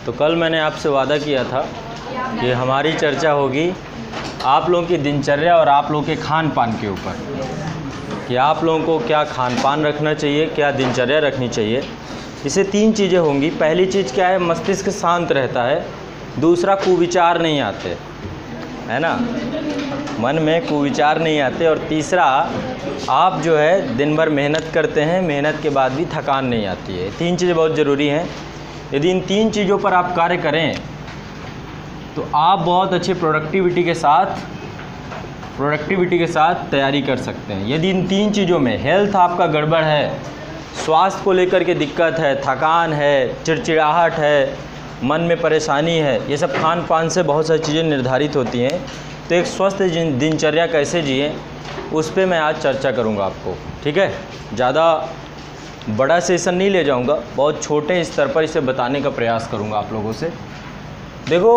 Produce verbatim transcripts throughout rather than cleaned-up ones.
तो कल मैंने आपसे वादा किया था कि हमारी चर्चा होगी आप लोगों की दिनचर्या और आप लोगों के खान पान के ऊपर, कि आप लोगों को क्या खान पान रखना चाहिए, क्या दिनचर्या रखनी चाहिए। इससे तीन चीज़ें होंगी। पहली चीज़ क्या है, मस्तिष्क शांत रहता है। दूसरा, कुविचार नहीं आते, है ना, मन में कुविचार नहीं आते। और तीसरा, आप जो है दिन भर मेहनत करते हैं, मेहनत के बाद भी थकान नहीं आती है। तीन चीज़ें बहुत ज़रूरी हैं। यदि इन तीन चीज़ों पर आप कार्य करें तो आप बहुत अच्छे प्रोडक्टिविटी के साथ प्रोडक्टिविटी के साथ तैयारी कर सकते हैं। यदि इन तीन चीज़ों में हेल्थ आपका गड़बड़ है, स्वास्थ्य को लेकर के दिक्कत है, थकान है, चिड़चिड़ाहट है, मन में परेशानी है, ये सब खान पान से बहुत सारी चीज़ें निर्धारित होती हैं। तो एक स्वस्थ दिनचर्या कैसे जिए उस पर मैं आज चर्चा करूँगा आपको, ठीक है। ज़्यादा बड़ा सेशन नहीं ले जाऊँगा, बहुत छोटे स्तर पर इसे बताने का प्रयास करूँगा आप लोगों से। देखो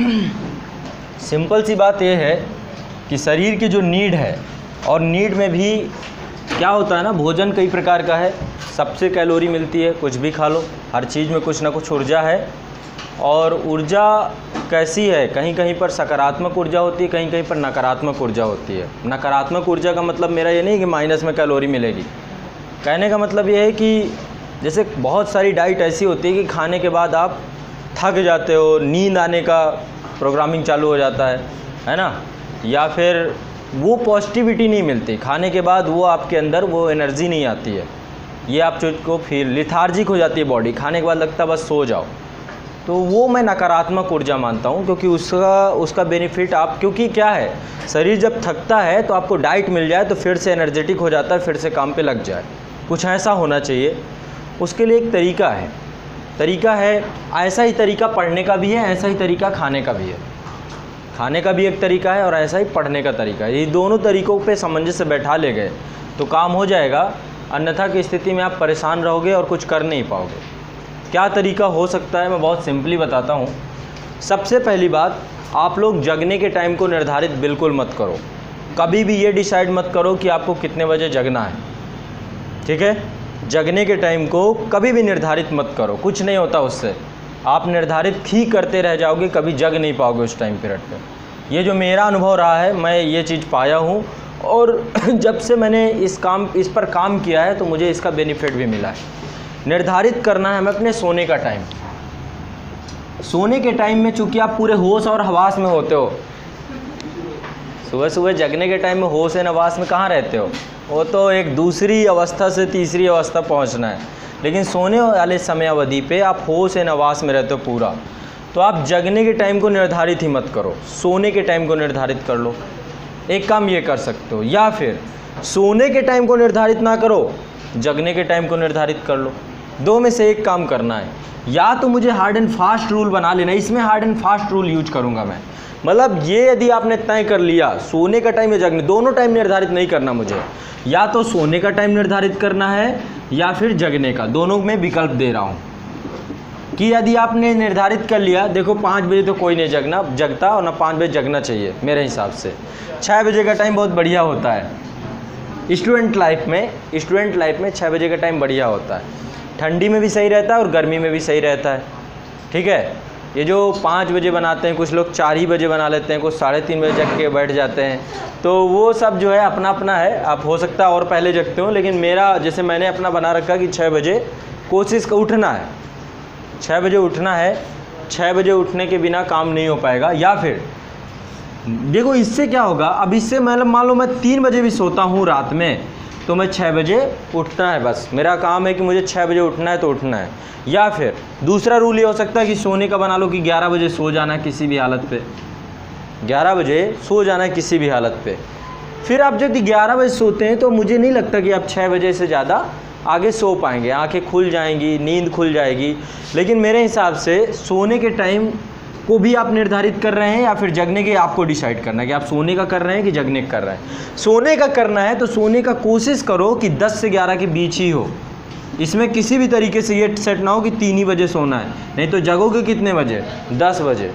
सिंपल सी बात यह है कि शरीर की जो नीड है, और नीड में भी क्या होता है ना, भोजन कई प्रकार का है, सबसे कैलोरी मिलती है, कुछ भी खा लो, हर चीज़ में कुछ ना कुछ ऊर्जा है। और ऊर्जा कैसी है, कहीं कहीं पर सकारात्मक ऊर्जा होती है, कहीं कहीं पर नकारात्मक ऊर्जा होती है। नकारात्मक ऊर्जा का मतलब मेरा ये नहीं कि माइनस में कैलोरी मिलेगी, कहने का मतलब ये है कि जैसे बहुत सारी डाइट ऐसी होती है कि खाने के बाद आप थक जाते हो, नींद आने का प्रोग्रामिंग चालू हो जाता है है ना, या फिर वो पॉजिटिविटी नहीं मिलती खाने के बाद, वो आपके अंदर वो एनर्जी नहीं आती है, ये आप को फील लिथार्जिक हो जाती है बॉडी, खाने के बाद लगता है बस सो जाओ। तो वो मैं नकारात्मक ऊर्जा मानता हूँ, क्योंकि उसका उसका बेनिफिट आप, क्योंकि क्या है, शरीर जब थकता है तो आपको डाइट मिल जाए तो फिर से एनर्जेटिक हो जाता है, फिर से काम पे लग जाए, कुछ ऐसा होना चाहिए। उसके लिए एक तरीका है तरीका है ऐसा ही तरीका पढ़ने का भी है, ऐसा ही तरीका खाने का भी है। खाने का भी एक तरीका है और ऐसा ही पढ़ने का तरीका है। ये दोनों तरीक़ों पे सामंजस्य बैठा ले गए तो काम हो जाएगा, अन्यथा की स्थिति में आप परेशान रहोगे और कुछ कर नहीं पाओगे। क्या तरीका हो सकता है, मैं बहुत सिंपली बताता हूँ। सबसे पहली बात, आप लोग जगने के टाइम को निर्धारित बिल्कुल मत करो। कभी भी ये डिसाइड मत करो कि आपको कितने बजे जगना है, ठीक है। जगने के टाइम को कभी भी निर्धारित मत करो, कुछ नहीं होता उससे, आप निर्धारित ही करते रह जाओगे, कभी जग नहीं पाओगे उस टाइम पीरियड पे। ये जो मेरा अनुभव रहा है, मैं ये चीज़ पाया हूँ, और जब से मैंने इस काम इस पर काम किया है तो मुझे इसका बेनिफिट भी मिला है। निर्धारित करना है हमें अपने सोने का टाइम। सोने के टाइम में चूँकि आप पूरे होश और हवास में होते हो, सुबह सुबह जगने के टाइम में होश एंड हवास में कहाँ रहते हो, वो तो एक दूसरी अवस्था से तीसरी अवस्था पहुंचना है। लेकिन सोने वाले समय अवधि पे आप होश एंड हवास में रहते हो पूरा। तो आप जगने के टाइम को निर्धारित ही मत करो, सोने के टाइम को निर्धारित कर लो। एक काम ये कर सकते हो, या फिर सोने के टाइम को निर्धारित ना करो, जगने के टाइम को निर्धारित कर लो। दो में से एक काम करना है। या तो मुझे हार्ड एंड फास्ट रूल बना लेना, इसमें hard and fast rule use करूँगा मैं। मतलब ये यदि आपने तय कर लिया सोने का टाइम या जगने, दोनों टाइम निर्धारित नहीं करना मुझे, या तो सोने का टाइम निर्धारित करना है या फिर जगने का, दोनों में विकल्प दे रहा हूँ। कि यदि आपने निर्धारित कर लिया, देखो पाँच बजे तो कोई नहीं जगना जगता और ना पाँच बजे जगना चाहिए मेरे हिसाब से, छः बजे का टाइम बहुत बढ़िया होता है स्टूडेंट लाइफ में। स्टूडेंट लाइफ में छः बजे का टाइम बढ़िया होता है, ठंडी में भी सही रहता है और गर्मी में भी सही रहता है, ठीक है। ये जो पाँच बजे बनाते हैं, कुछ लोग चार ही बजे बना लेते हैं, कुछ साढ़े तीन बजे जग के बैठ जाते हैं, तो वो सब जो है अपना अपना है। आप हो सकता है और पहले जगते हो, लेकिन मेरा जैसे मैंने अपना बना रखा कि छः बजे कोशिश का उठना है, छः बजे उठना है। छः बजे उठने के बिना काम नहीं हो पाएगा। या फिर देखो इससे क्या होगा, अब इससे मतलब मान लो मैं तीन बजे भी सोता हूँ रात में, तो मैं छः बजे उठना है, बस मेरा काम है कि मुझे छः बजे उठना है तो उठना है। या फिर दूसरा रूल ये हो सकता है कि सोने का बना लो कि ग्यारह बजे सो जाना है किसी भी हालत पे, ग्यारह बजे सो जाना है किसी भी हालत पे। फिर आप जब ग्यारह बजे सोते हैं तो मुझे नहीं लगता कि आप छः बजे से ज़्यादा आगे सो पाएंगे, आंखें खुल जाएंगी, नींद खुल जाएगी। लेकिन मेरे हिसाब से सोने के टाइम को भी आप निर्धारित कर रहे हैं या फिर जगने के, आपको डिसाइड करना है कि आप सोने का कर रहे हैं कि जगने का कर रहे हैं। सोने का करना है तो सोने का कोशिश करो कि दस से ग्यारह के बीच ही हो। इसमें किसी भी तरीके से ये सेट ना हो कि तीन ही बजे सोना है, नहीं तो जगोगे कितने बजे, दस बजे।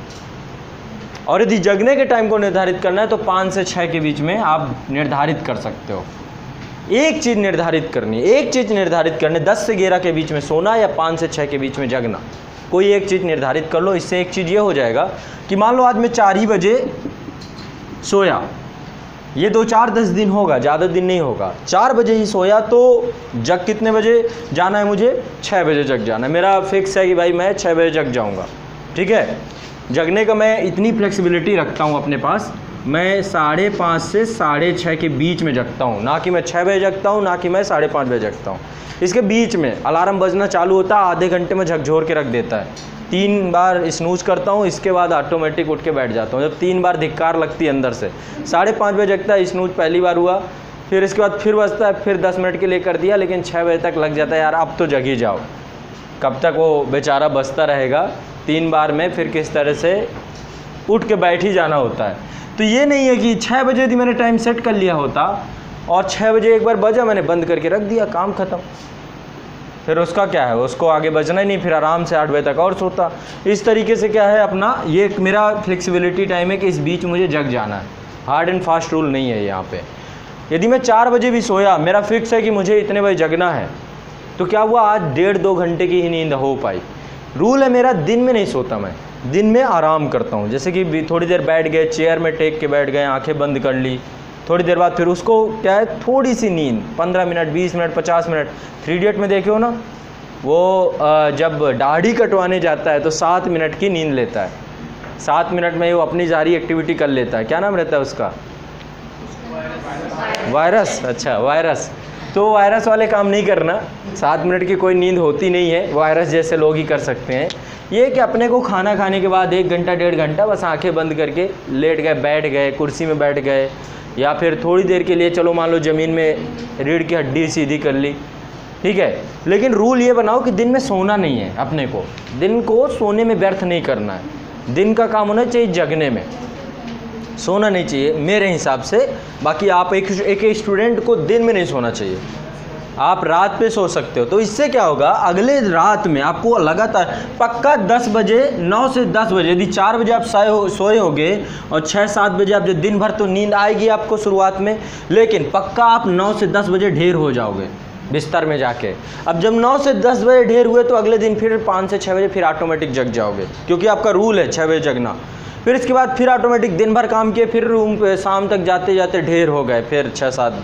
और यदि जगने के टाइम को निर्धारित करना है तो पाँच से छः के बीच में आप निर्धारित कर सकते हो। एक चीज़ निर्धारित करनी है, एक चीज़ निर्धारित करनी, दस से ग्यारह के बीच में सोना या पाँच से छः के बीच में जगना, कोई एक चीज़ निर्धारित कर लो। इससे एक चीज़ ये हो जाएगा कि मान लो आज मैं चार ही बजे सोया, ये दो चार दस दिन होगा, ज़्यादा दिन नहीं होगा। चार बजे ही सोया तो जग कितने बजे जाना है मुझे? छः बजे जग जाना है। मेरा फिक्स है कि भाई मैं छः बजे जग जाऊँगा, ठीक है। जगने का मैं इतनी फ्लेक्सिबिलिटी रखता हूँ अपने पास, मैं साढ़े पाँच से साढ़े छः के बीच में जगता हूँ, ना कि मैं छः बजे जगता हूँ, ना कि मैं साढ़े पाँच बजे जगता हूँ। इसके बीच में अलार्म बजना चालू होता है, आधे घंटे में झकझोर के रख देता है। तीन बार स्नूज करता हूँ, इसके बाद ऑटोमेटिक उठ के बैठ जाता हूँ। जब तीन बार धिक्कार लगती है अंदर से, साढ़े पाँच बजे जगता है, स्नूज पहली बार हुआ, फिर इसके बाद फिर बजता है, फिर दस मिनट के लिए कर दिया, लेकिन छः बजे तक लग जाता है यार अब तो जग ही जाओ। कब तक वो बेचारा बजता रहेगा? तीन बार में फिर किस तरह से उठ के बैठ ही जाना होता है। तो ये नहीं है कि छः बजे यदि मैंने टाइम सेट कर लिया होता और छः बजे एक बार बजा, मैंने बंद करके रख दिया, काम ख़त्म, फिर उसका क्या है, उसको आगे बजना ही नहीं, फिर आराम से आठ बजे तक और सोता। इस तरीके से क्या है अपना, ये मेरा फ्लेक्सिबिलिटी टाइम है कि इस बीच मुझे जग जाना है। हार्ड एंड फास्ट रूल नहीं है यहाँ पे। यदि मैं चार बजे भी सोया, मेरा फिक्स है कि मुझे इतने बजे जगना है, तो क्या हुआ, आज डेढ़ दो घंटे की ही नींद हो पाई। रूल है मेरा, दिन में नहीं सोता मैं, दिन में आराम करता हूँ। जैसे कि थोड़ी देर बैठ गए, चेयर में टेक के बैठ गए, आंखें बंद कर ली, थोड़ी देर बाद फिर उसको क्या है, थोड़ी सी नींद, पंद्रह मिनट, बीस मिनट, पचास मिनट। थ्री इडियट में देखे हो ना, वो जब दाढ़ी कटवाने जाता है तो सात मिनट की नींद लेता है, सात मिनट में वो अपनी सारी एक्टिविटी कर लेता है। क्या नाम रहता है उसका? वायरस। अच्छा, वायरस। तो वायरस वाले काम नहीं करना, सात मिनट की कोई नींद होती नहीं है, वायरस जैसे लोग ही कर सकते हैं। ये कि अपने को खाना खाने के बाद एक घंटा डेढ़ घंटा बस आंखें बंद करके लेट गए, बैठ गए, कुर्सी में बैठ गए, या फिर थोड़ी देर के लिए चलो मान लो ज़मीन में रीढ़ की हड्डी सीधी कर ली, ठीक है। लेकिन रूल ये बनाओ कि दिन में सोना नहीं है, अपने को दिन को सोने में व्यर्थ नहीं करना है। दिन का काम होना चाहिए जगने में, सोना नहीं चाहिए मेरे हिसाब से। बाकी आप एक एक स्टूडेंट को दिन में नहीं सोना चाहिए, आप रात पे सो सकते हो। तो इससे क्या होगा, अगले रात में आपको लगातार पक्का दस बजे, नौ से दस बजे, यदि चार बजे आप सोए हो सोए होगे और छः सात बजे आप जो दिन भर, तो नींद आएगी आपको शुरुआत में, लेकिन पक्का आप नौ से दस बजे ढेर हो जाओगे बिस्तर में जाके। अब जब नौ से दस बजे ढेर हुए तो अगले दिन फिर पाँच से छः बजे फिर ऑटोमेटिक जग जाओगे, क्योंकि आपका रूल है छः बजे जगना। फिर इसके बाद फिर ऑटोमेटिक दिन भर काम किए, फिर रूम पे शाम तक जाते जाते ढेर हो गए, फिर छः सात,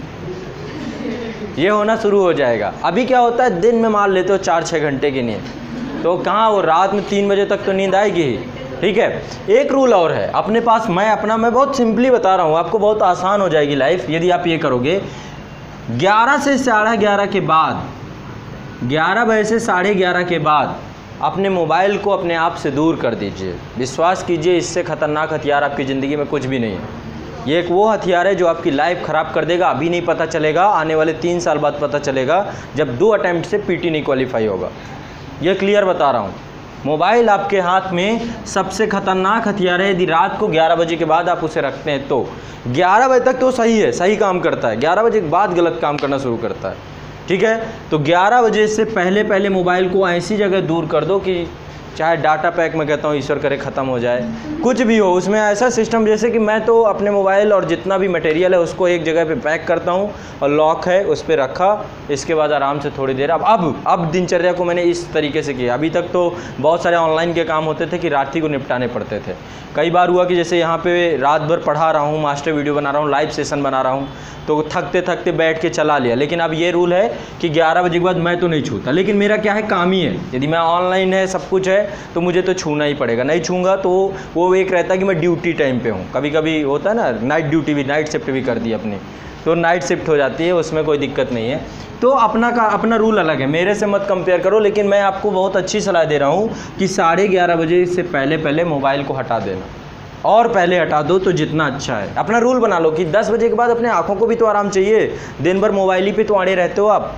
ये होना शुरू हो जाएगा। अभी क्या होता है, दिन में मान लेते हो चार छः घंटे की नींद, तो कहाँ वो रात में तीन बजे तक तो नींद आएगी ही, ठीक है। एक रूल और है अपने पास, मैं अपना मैं बहुत सिंपली बता रहा हूँ, आपको बहुत आसान हो जाएगी लाइफ यदि आप ये करोगे। ग्यारह से साढ़े ग्यारह के बाद, ग्यारह बजे से साढ़े ग्यारह के बाद अपने मोबाइल को अपने आप से दूर कर दीजिए। विश्वास कीजिए, इससे ख़तरनाक हथियार आपकी ज़िंदगी में कुछ भी नहीं है। ये एक वो हथियार है जो आपकी लाइफ ख़राब कर देगा। अभी नहीं पता चलेगा, आने वाले तीन साल बाद पता चलेगा, जब दो अटैम्प्ट से पीटी नहीं क्वालिफाई होगा। ये क्लियर बता रहा हूँ। मोबाइल आपके हाथ में सबसे ख़तरनाक हथियार है। यदि रात को ग्यारह बजे के बाद आप उसे रखते हैं तो ग्यारह बजे तक तो सही है, सही काम करता है, ग्यारह बजे के बाद गलत काम करना शुरू करता है, ठीक है। तो ग्यारह बजे से पहले पहले मोबाइल को ऐसी जगह दूर कर दो कि चाहे डाटा पैक में कहता हूँ ईश्वर करे ख़त्म हो जाए, कुछ भी हो, उसमें ऐसा सिस्टम, जैसे कि मैं तो अपने मोबाइल और जितना भी मटेरियल है उसको एक जगह पे पैक करता हूँ और लॉक है उस पर रखा। इसके बाद आराम से थोड़ी देर, अब अब अब दिनचर्या को मैंने इस तरीके से किया। अभी तक तो बहुत सारे ऑनलाइन के काम होते थे कि रात ही को निपटाने पड़ते थे। कई बार हुआ कि जैसे यहाँ पे रात भर पढ़ा रहा हूँ, मास्टर वीडियो बना रहा हूँ, लाइव सेशन बना रहा हूँ, तो थकते थकते बैठ के चला लिया। लेकिन अब ये रूल है कि ग्यारह बजे के बाद मैं तो नहीं छूता। लेकिन मेरा क्या है, काम ही है, यदि मैं ऑनलाइन है, सब कुछ है, तो मुझे तो छूना ही पड़ेगा। नहीं छूँगा तो वो एक रहता है कि मैं ड्यूटी टाइम पे हूँ। कभी कभी होता है ना, नाइट ड्यूटी भी, नाइट शिफ्ट भी कर दी अपनी, तो नाइट शिफ्ट हो जाती है, उसमें कोई दिक्कत नहीं है। तो अपना का अपना रूल अलग है, मेरे से मत कंपेयर करो। लेकिन मैं आपको बहुत अच्छी सलाह दे रहा हूँ कि साढ़े ग्यारह बजे से पहले पहले मोबाइल को हटा देना, और पहले हटा दो तो जितना अच्छा है। अपना रूल बना लो कि दस बजे के बाद अपने आँखों को भी तो आराम चाहिए। दिन भर मोबाइल ही पे तो अड़े रहते हो आप।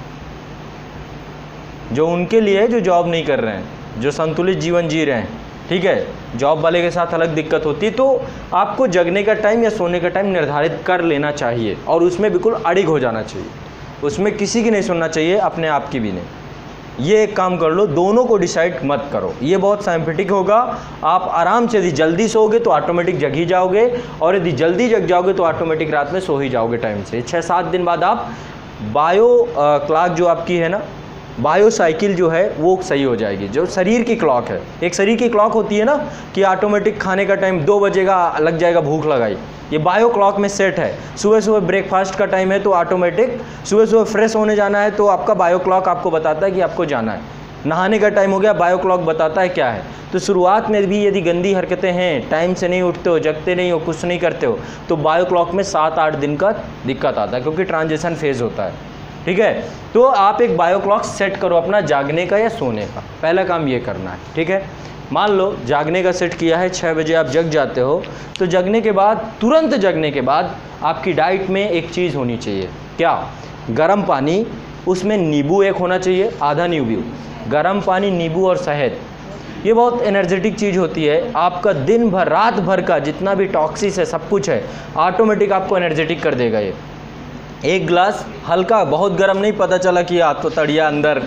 जो उनके लिए जो जॉब नहीं कर रहे हैं, जो संतुलित जीवन जी रहे हैं, ठीक है, जॉब वाले के साथ अलग दिक्कत होती है। तो आपको जगने का टाइम या सोने का टाइम निर्धारित कर लेना चाहिए और उसमें बिल्कुल अड़िग हो जाना चाहिए। उसमें किसी की नहीं सुनना चाहिए, अपने आप की भी नहीं। ये एक काम कर लो, दोनों को डिसाइड मत करो, ये बहुत साइंटिफिक होगा। आप आराम से, यदि जल्दी सोओगे तो ऑटोमेटिक जग ही जाओगे, और यदि जल्दी जग जाओगे तो ऑटोमेटिक रात में सो ही जाओगे टाइम से। छः सात दिन बाद आप बायो क्लॉक जो आपकी है ना, बायो साइकिल जो है वो सही हो जाएगी। जो शरीर की क्लॉक है, एक शरीर की क्लॉक होती है ना कि ऑटोमेटिक खाने का टाइम दो बजेगा, लग जाएगा भूख लगाई, ये बायो क्लॉक में सेट है। सुबह सुबह ब्रेकफास्ट का टाइम है तो ऑटोमेटिक सुबह सुबह फ्रेश होने जाना है तो आपका बायो क्लॉक आपको बताता है कि आपको जाना है। नहाने का टाइम हो गया, बायो क्लॉक बताता है क्या है। तो शुरुआत में भी यदि गंदी हरकतें हैं, टाइम से नहीं उठते हो, जगते नहीं हो, कुछ नहीं करते हो, तो बायो क्लॉक में सात आठ दिन का दिक्कत आता है, क्योंकि ट्रांजिशन फेज़ होता है। ठीक है, तो आप एक बायो क्लॉक सेट करो अपना जागने का या सोने का, पहला काम ये करना है। ठीक है, मान लो जागने का सेट किया है, छः बजे आप जग जाते हो, तो जगने के बाद, तुरंत जगने के बाद आपकी डाइट में एक चीज़ होनी चाहिए, क्या? गर्म पानी, उसमें नींबू एक होना चाहिए, आधा नींबू, गर्म पानी, नींबू और शहद। ये बहुत एनर्जेटिक चीज़ होती है, आपका दिन भर रात भर का जितना भी टॉक्सिस है, सब कुछ है, ऑटोमेटिक आपको एनर्जेटिक कर देगा ये। एक गिलास हल्का, बहुत गर्म नहीं, पता चला कि आप तो तड़िया अंदर।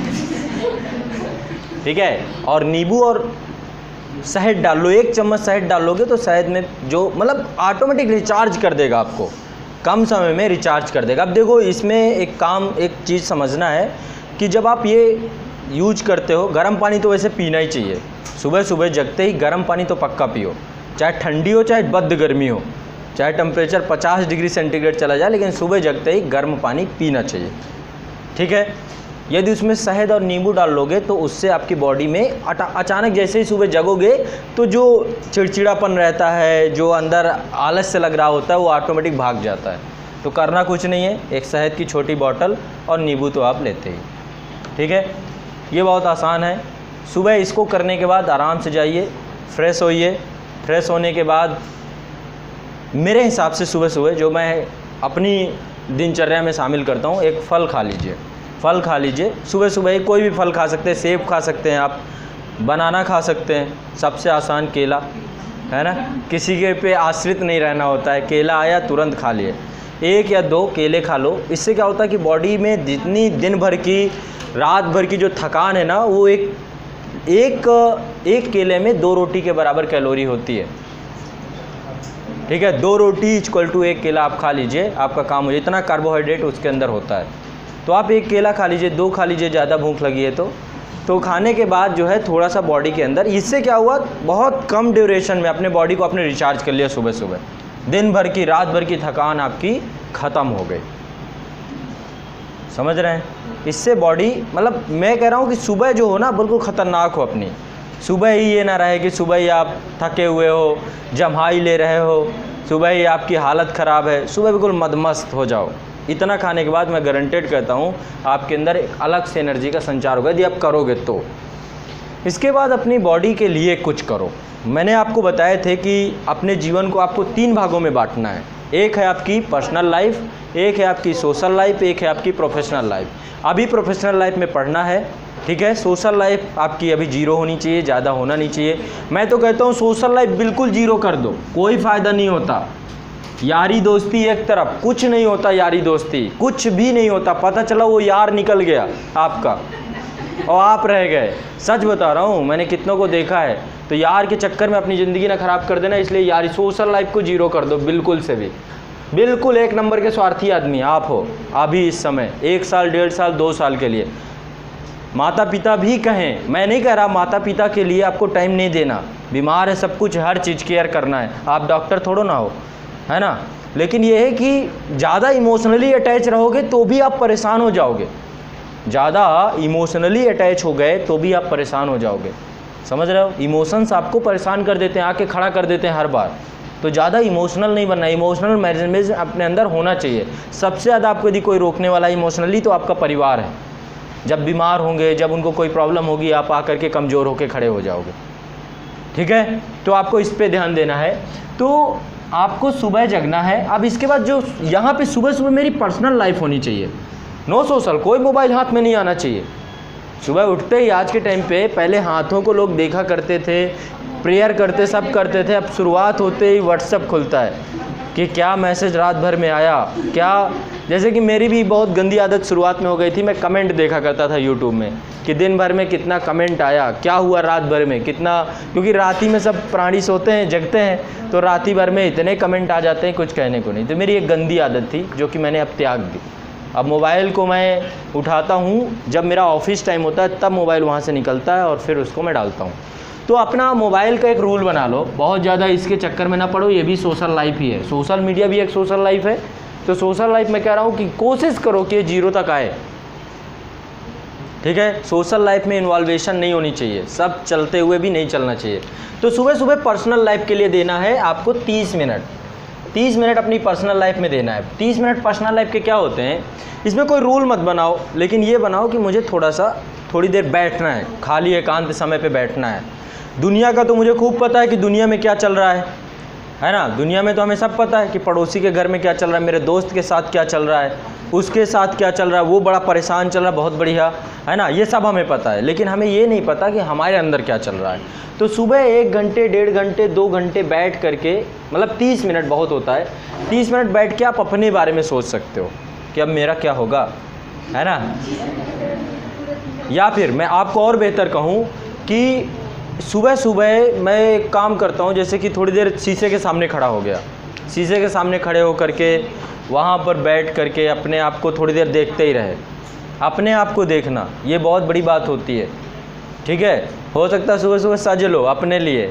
ठीक है, और नींबू और शहद डाल लो, एक चम्मच शहद डाल लोगे तो शहद में जो मतलब ऑटोमेटिक रिचार्ज कर देगा आपको, कम समय में रिचार्ज कर देगा। अब देखो इसमें एक काम, एक चीज़ समझना है कि जब आप ये यूज करते हो, गर्म पानी तो वैसे पीना ही चाहिए, सुबह सुबह जगते ही गर्म पानी तो पक्का पियो, चाहे ठंडी हो चाहे बद गर्मी हो, चाहे टेम्परेचर पचास डिग्री सेंटीग्रेड चला जाए, लेकिन सुबह जगते ही गर्म पानी पीना चाहिए। ठीक है, यदि उसमें शहद और नींबू डाल लोगे तो उससे आपकी बॉडी में अचानक जैसे ही सुबह जगोगे तो जो चिड़चिड़ापन रहता है, जो अंदर आलस से लग रहा होता है, वो ऑटोमेटिक भाग जाता है। तो करना कुछ नहीं है, एक शहद की छोटी बॉटल और नींबू तो आप लेते ही। ठीक है, ये बहुत आसान है। सुबह इसको करने के बाद आराम से जाइए, फ्रेश होइए। फ्रेश होने के बाद मेरे हिसाब से सुबह सुबह जो मैं अपनी दिनचर्या में शामिल करता हूँ, एक फल खा लीजिए। फल खा लीजिए सुबह सुबह ही, कोई भी फल खा सकते हैं, सेब खा सकते हैं आप, बनाना खा सकते हैं, सबसे आसान केला है ना, किसी के पे आश्रित नहीं रहना होता है, केला आया तुरंत खा लिए, एक या दो केले खा लो। इससे क्या होता है कि बॉडी में जितनी दिन भर की, रात भर की जो थकान है ना, वो एक एक एक केले में दो रोटी के बराबर कैलोरी होती है। ठीक है, दो रोटी इक्वल टू एक केला आप खा लीजिए, आपका काम हो, इतना कार्बोहाइड्रेट उसके अंदर होता है। तो आप एक केला खा लीजिए, दो खा लीजिए, ज़्यादा भूख लगी है तो तो खाने के बाद जो है थोड़ा सा बॉडी के अंदर, इससे क्या हुआ, बहुत कम ड्यूरेशन में अपने बॉडी को आपने रिचार्ज कर लिया। सुबह सुबह दिन भर की, रात भर की थकान आपकी ख़त्म हो गई। समझ रहे हैं? इससे बॉडी, मतलब मैं कह रहा हूँ कि सुबह जो हो ना बिल्कुल ख़तरनाक हो अपनी। सुबह ही ये ना रहे कि सुबह ही आप थके हुए हो, जम्हाई ले रहे हो, सुबह ही आपकी हालत ख़राब है, सुबह बिल्कुल मदमस्त हो जाओ। इतना खाने के बाद मैं गारंटेड कहता हूँ आपके अंदर एक अलग से एनर्जी का संचार होगा, यदि आप करोगे तो। इसके बाद अपनी बॉडी के लिए कुछ करो। मैंने आपको बताए थे कि अपने जीवन को आपको तीन भागों में बांटना है। एक है आपकी पर्सनल लाइफ, एक है आपकी सोशल लाइफ, एक है आपकी प्रोफेशनल लाइफ। अभी प्रोफेशनल लाइफ में पढ़ना है, ठीक है। सोशल लाइफ आपकी अभी जीरो होनी चाहिए, ज़्यादा होना नहीं चाहिए। मैं तो कहता हूँ सोशल लाइफ बिल्कुल जीरो कर दो, कोई फ़ायदा नहीं होता। यारी दोस्ती एक तरफ, कुछ नहीं होता, यारी दोस्ती कुछ भी नहीं होता। पता चला वो यार निकल गया आपका और आप रह गए। सच बता रहा हूँ, मैंने कितनों को देखा है। तो यार के चक्कर में अपनी ज़िंदगी ना ख़राब कर देना, इसलिए यारी सोशल लाइफ को जीरो कर दो बिल्कुल से भी। बिल्कुल एक नंबर के स्वार्थी आदमी आप हो अभी इस समय, एक साल, डेढ़ साल, दो साल के लिए। माता पिता भी कहें, मैं नहीं कह रहा माता पिता के लिए आपको टाइम नहीं देना, बीमार है, सब कुछ, हर चीज़ केयर करना है, आप डॉक्टर थोड़ो ना हो, है ना। लेकिन ये है कि ज़्यादा इमोशनली अटैच रहोगे तो भी आप परेशान हो जाओगे। ज़्यादा इमोशनली अटैच हो गए तो भी आप परेशान हो जाओगे। समझ रहे हो? इमोशंस आपको परेशान कर देते हैं, आके खड़ा कर देते हैं हर बार। तो ज़्यादा इमोशनल नहीं बनना, इमोशनल मैनेजमेंट अपने अंदर होना चाहिए। सबसे ज़्यादा आपको यदि कोई रोकने वाला इमोशनली तो आपका परिवार है। जब बीमार होंगे, जब उनको कोई प्रॉब्लम होगी, आप आकर के कमज़ोर होकर खड़े हो जाओगे। ठीक है, तो आपको इस पर ध्यान देना है। तो आपको सुबह जगना है। अब इसके बाद जो यहाँ पे सुबह सुबह मेरी पर्सनल लाइफ होनी चाहिए, नो सोशल, कोई मोबाइल हाथ में नहीं आना चाहिए। सुबह उठते ही आज के टाइम पे, पहले हाथों को लोग देखा करते थे, प्रेयर करते, सब करते थे। अब शुरुआत होते ही व्हाट्सएप खुलता है कि क्या मैसेज रात भर में आया, क्या, जैसे कि मेरी भी बहुत गंदी आदत शुरुआत में हो गई थी। मैं कमेंट देखा करता था यूट्यूब में कि दिन भर में कितना कमेंट आया, क्या हुआ रात भर में कितना, क्योंकि रात ही में सब प्राणी सोते हैं, जगते हैं, तो रात ही भर में इतने कमेंट आ जाते हैं, कुछ कहने को नहीं। तो मेरी एक गंदी आदत थी जो कि मैंने अब त्याग दी। अब मोबाइल को मैं उठाता हूँ जब मेरा ऑफिस टाइम होता है, तब मोबाइल वहाँ से निकलता है और फिर उसको मैं डालता हूँ। तो अपना मोबाइल का एक रूल बना लो, बहुत ज़्यादा इसके चक्कर में ना पड़ो, ये भी सोशल लाइफ ही है, सोशल मीडिया भी एक सोशल लाइफ है। तो सोशल लाइफ में कह रहा हूँ कि कोशिश करो कि ये जीरो तक आए, ठीक है। सोशल लाइफ में इन्वॉल्वेशन नहीं होनी चाहिए, सब चलते हुए भी नहीं चलना चाहिए। तो सुबह सुबह पर्सनल लाइफ के लिए देना है आपको तीस मिनट, तीस मिनट अपनी पर्सनल लाइफ में देना है। तीस मिनट पर्सनल लाइफ के क्या होते हैं, इसमें कोई रूल मत बनाओ, लेकिन ये बनाओ कि मुझे थोड़ा सा थोड़ी देर बैठना है, खाली एकांत समय पे बैठना है। दुनिया का तो मुझे खूब पता है कि दुनिया में क्या चल रहा है, है ना। दुनिया में तो हमें सब पता है कि पड़ोसी के घर में क्या चल रहा है, मेरे दोस्त के साथ क्या चल रहा है, उसके साथ क्या चल रहा है, वो बड़ा परेशान चल रहा है, बहुत बढ़िया, है ना, ये सब हमें पता है। लेकिन हमें ये नहीं पता कि हमारे अंदर क्या चल रहा है। तो सुबह एक घंटे, डेढ़ घंटे, दो घंटे बैठ करके, मतलब तीस मिनट बहुत होता है, तीस मिनट बैठ के आप अपने बारे में सोच सकते हो कि अब मेरा क्या होगा, है ना। या फिर मैं आपको और बेहतर कहूँ कि सुबह सुबह मैं एक काम करता हूँ, जैसे कि थोड़ी देर शीशे के सामने खड़ा हो गया, शीशे के सामने खड़े हो करके वहाँ पर बैठ करके अपने आप को थोड़ी देर देखते ही रहे। अपने आप को देखना ये बहुत बड़ी बात होती है, ठीक है। हो सकता है सुबह सुबह सज लो अपने लिए,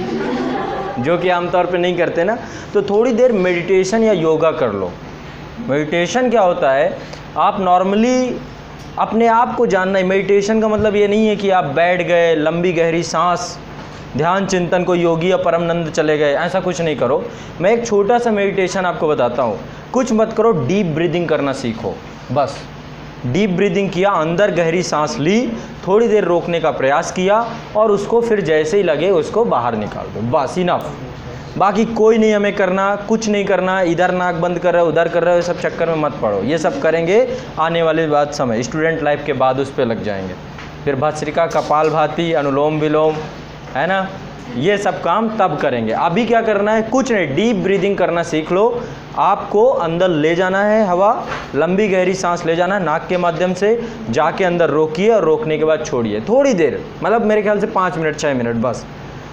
जो कि आमतौर पे नहीं करते ना, तो थोड़ी देर मेडिटेशन या योगा कर लो। मेडिटेशन क्या होता है, आप नॉर्मली अपने आप को जानना है। मेडिटेशन का मतलब ये नहीं है कि आप बैठ गए, लंबी गहरी सांस, ध्यान चिंतन को योगी या परमानंद चले गए, ऐसा कुछ नहीं करो। मैं एक छोटा सा मेडिटेशन आपको बताता हूँ। कुछ मत करो, डीप ब्रीदिंग करना सीखो। बस डीप ब्रीदिंग किया, अंदर गहरी सांस ली, थोड़ी देर रोकने का प्रयास किया और उसको फिर जैसे ही लगे उसको बाहर निकाल दो, बस इनफ। बाकी कोई नहीं हमें करना, कुछ नहीं करना, इधर नाक बंद कर रहे हो, उधर कर रहे हो, सब चक्कर में मत पड़ो। ये सब करेंगे आने वाले बाद समय, स्टूडेंट लाइफ के बाद उस पर लग जाएंगे। फिर भस्त्रिका, कपालभाति, अनुलोम विलोम, है ना, ये सब काम तब करेंगे। अभी क्या करना है, कुछ नहीं, डीप ब्रीदिंग करना सीख लो। आपको अंदर ले जाना है हवा, लंबी गहरी सांस ले जाना है नाक के माध्यम से, जाके अंदर रोकिए और रोकने के बाद छोड़िए थोड़ी देर, मतलब मेरे ख्याल से पाँच मिनट छः मिनट बस।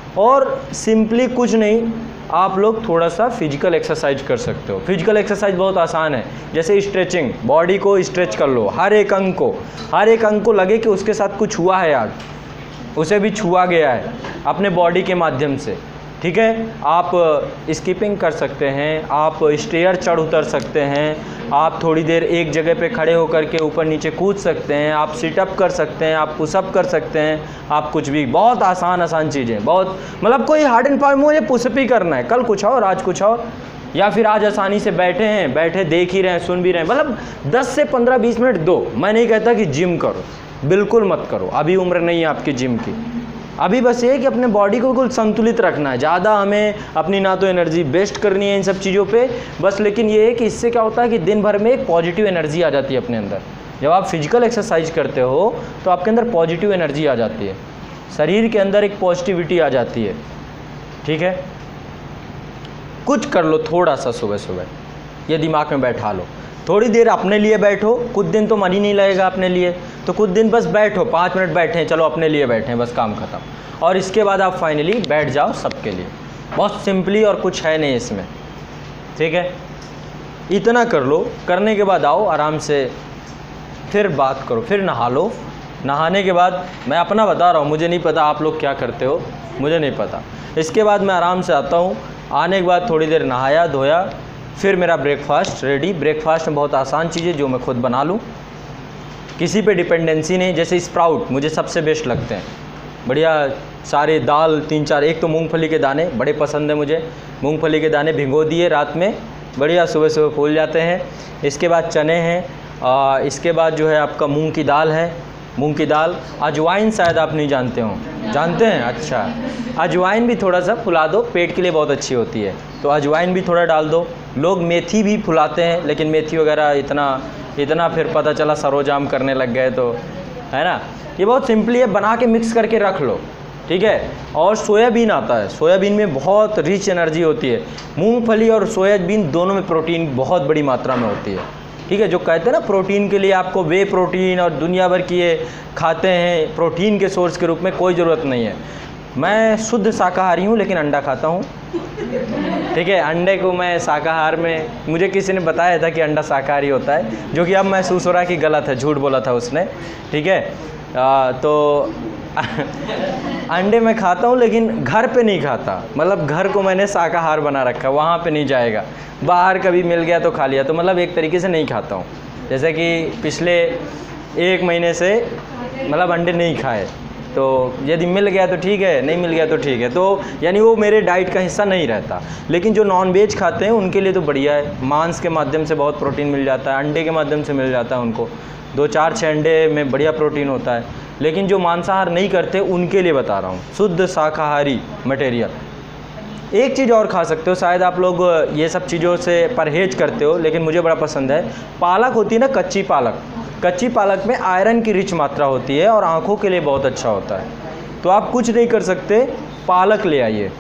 और सिंपली कुछ नहीं, आप लोग थोड़ा सा फिजिकल एक्सरसाइज कर सकते हो। फिजिकल एक्सरसाइज बहुत आसान है, जैसे स्ट्रेचिंग, बॉडी को स्ट्रेच कर लो, हर एक अंग को, हर एक अंग को लगे कि उसके साथ कुछ हुआ है आज, उसे भी छुआ गया है अपने बॉडी के माध्यम से, ठीक है। आप स्किपिंग कर सकते हैं, आप स्टेयर चढ़ उतर सकते हैं, आप थोड़ी देर एक जगह पे खड़े होकर के ऊपर नीचे कूद सकते हैं, आप सिटअप कर सकते हैं, आप पुशअप कर सकते हैं, आप कुछ भी, बहुत आसान आसान चीज़ें, बहुत, मतलब कोई हार्ड एंड फास्ट, मुझे पुशअप ही करना है, कल कुछ और आज कुछ और, या फिर आज आसानी से बैठे हैं, बैठे देख ही रहे हैं, सुन भी रहे हैं, मतलब दस से पंद्रह बीस मिनट दो। मैं नहीं कहता कि जिम करो, बिल्कुल मत करो, अभी उम्र नहीं है आपकी जिम की। अभी बस ये कि अपने बॉडी को बिल्कुल संतुलित रखना है, ज़्यादा हमें अपनी ना तो एनर्जी वेस्ट करनी है इन सब चीज़ों पे बस। लेकिन ये है कि इससे क्या होता है कि दिन भर में एक पॉजिटिव एनर्जी आ जाती है अपने अंदर। जब आप फिजिकल एक्सरसाइज करते हो तो आपके अंदर पॉजिटिव एनर्जी आ जाती है, शरीर के अंदर एक पॉजिटिविटी आ जाती है, ठीक है। कुछ कर लो थोड़ा सा सुबह सुबह, ये दिमाग में बैठा लो, थोड़ी देर अपने लिए बैठो। कुछ दिन तो मन ही नहीं लगेगा अपने लिए, तो कुछ दिन बस बैठो, पाँच मिनट बैठे, चलो अपने लिए बैठे, बस काम खत्म। और इसके बाद आप फाइनली बैठ जाओ सबके लिए, बहुत सिंपली, और कुछ है नहीं इसमें, ठीक है। इतना कर लो, करने के बाद आओ आराम से, फिर बात करो, फिर नहा लो। नहाने के बाद मैं अपना बता रहा हूँ, मुझे नहीं पता आप लोग क्या करते हो, मुझे नहीं पता। इसके बाद मैं आराम से आता हूँ, आने के बाद थोड़ी देर नहाया धोया, फिर मेरा ब्रेकफास्ट रेडी। ब्रेकफास्ट में बहुत आसान चीज़ें जो मैं खुद बना लूँ, किसी पे डिपेंडेंसी नहीं। जैसे स्प्राउट मुझे सबसे बेस्ट लगते हैं, बढ़िया सारे दाल, तीन चार, एक तो मूंगफली के दाने बड़े पसंद है मुझे, मूंगफली के दाने भिगो दिए रात में, बढ़िया सुबह सुबह फूल जाते हैं। इसके बाद चने हैं, आ, इसके बाद जो है आपका मूंग की दाल है, मूंग की दाल। अजवाइन शायद आप नहीं जानते हो, जानते हैं, अच्छा। अजवाइन भी थोड़ा सा फुला दो, पेट के लिए बहुत अच्छी होती है, तो अजवाइन भी थोड़ा डाल दो। लोग मेथी भी फुलाते हैं, लेकिन मेथी वगैरह इतना इतना फिर पता चला सरोजाम करने लग गए, तो है ना। ये बहुत सिंपली है, बना के मिक्स करके रख लो, ठीक है। और सोयाबीन आता है, सोयाबीन में बहुत रिच एनर्जी होती है। मूंगफली और सोयाबीन दोनों में प्रोटीन बहुत बड़ी मात्रा में होती है, ठीक है। जो कहते हैं ना प्रोटीन के लिए आपको वे प्रोटीन और दुनिया भर की ये खाते हैं, प्रोटीन के सोर्स के रूप में कोई ज़रूरत नहीं है। मैं शुद्ध शाकाहारी हूँ लेकिन अंडा खाता हूँ। ठीक है, अंडे को मैं शाकाहार में, मुझे किसी ने बताया था कि अंडा शाकाहारी होता है, जो कि अब महसूस हो रहा है कि गलत है, झूठ बोला था उसने। ठीक है, आ, तो अंडे मैं खाता हूँ लेकिन घर पे नहीं खाता, मतलब घर को मैंने शाकाहार बना रखा, वहाँ पे नहीं जाएगा। बाहर कभी मिल गया तो खा लिया, तो मतलब एक तरीके से नहीं खाता हूँ। जैसे कि पिछले एक महीने से मतलब अंडे नहीं खाए, तो यदि मिल गया तो ठीक है, नहीं मिल गया तो ठीक है, तो यानी वो मेरे डाइट का हिस्सा नहीं रहता। लेकिन जो नॉन वेज खाते हैं उनके लिए तो बढ़िया है, मांस के माध्यम से बहुत प्रोटीन मिल जाता है, अंडे के माध्यम से मिल जाता है उनको, दो चार छः अंडे में बढ़िया प्रोटीन होता है। लेकिन जो मांसाहार नहीं करते उनके लिए बता रहा हूँ, शुद्ध शाकाहारी मटेरियल। एक चीज़ और खा सकते हो, शायद आप लोग ये सब चीज़ों से परहेज करते हो, लेकिन मुझे बड़ा पसंद है। पालक होती है ना, कच्ची पालक, कच्ची पालक में आयरन की रिच मात्रा होती है और आँखों के लिए बहुत अच्छा होता है। तो आप कुछ नहीं कर सकते, पालक ले आइए,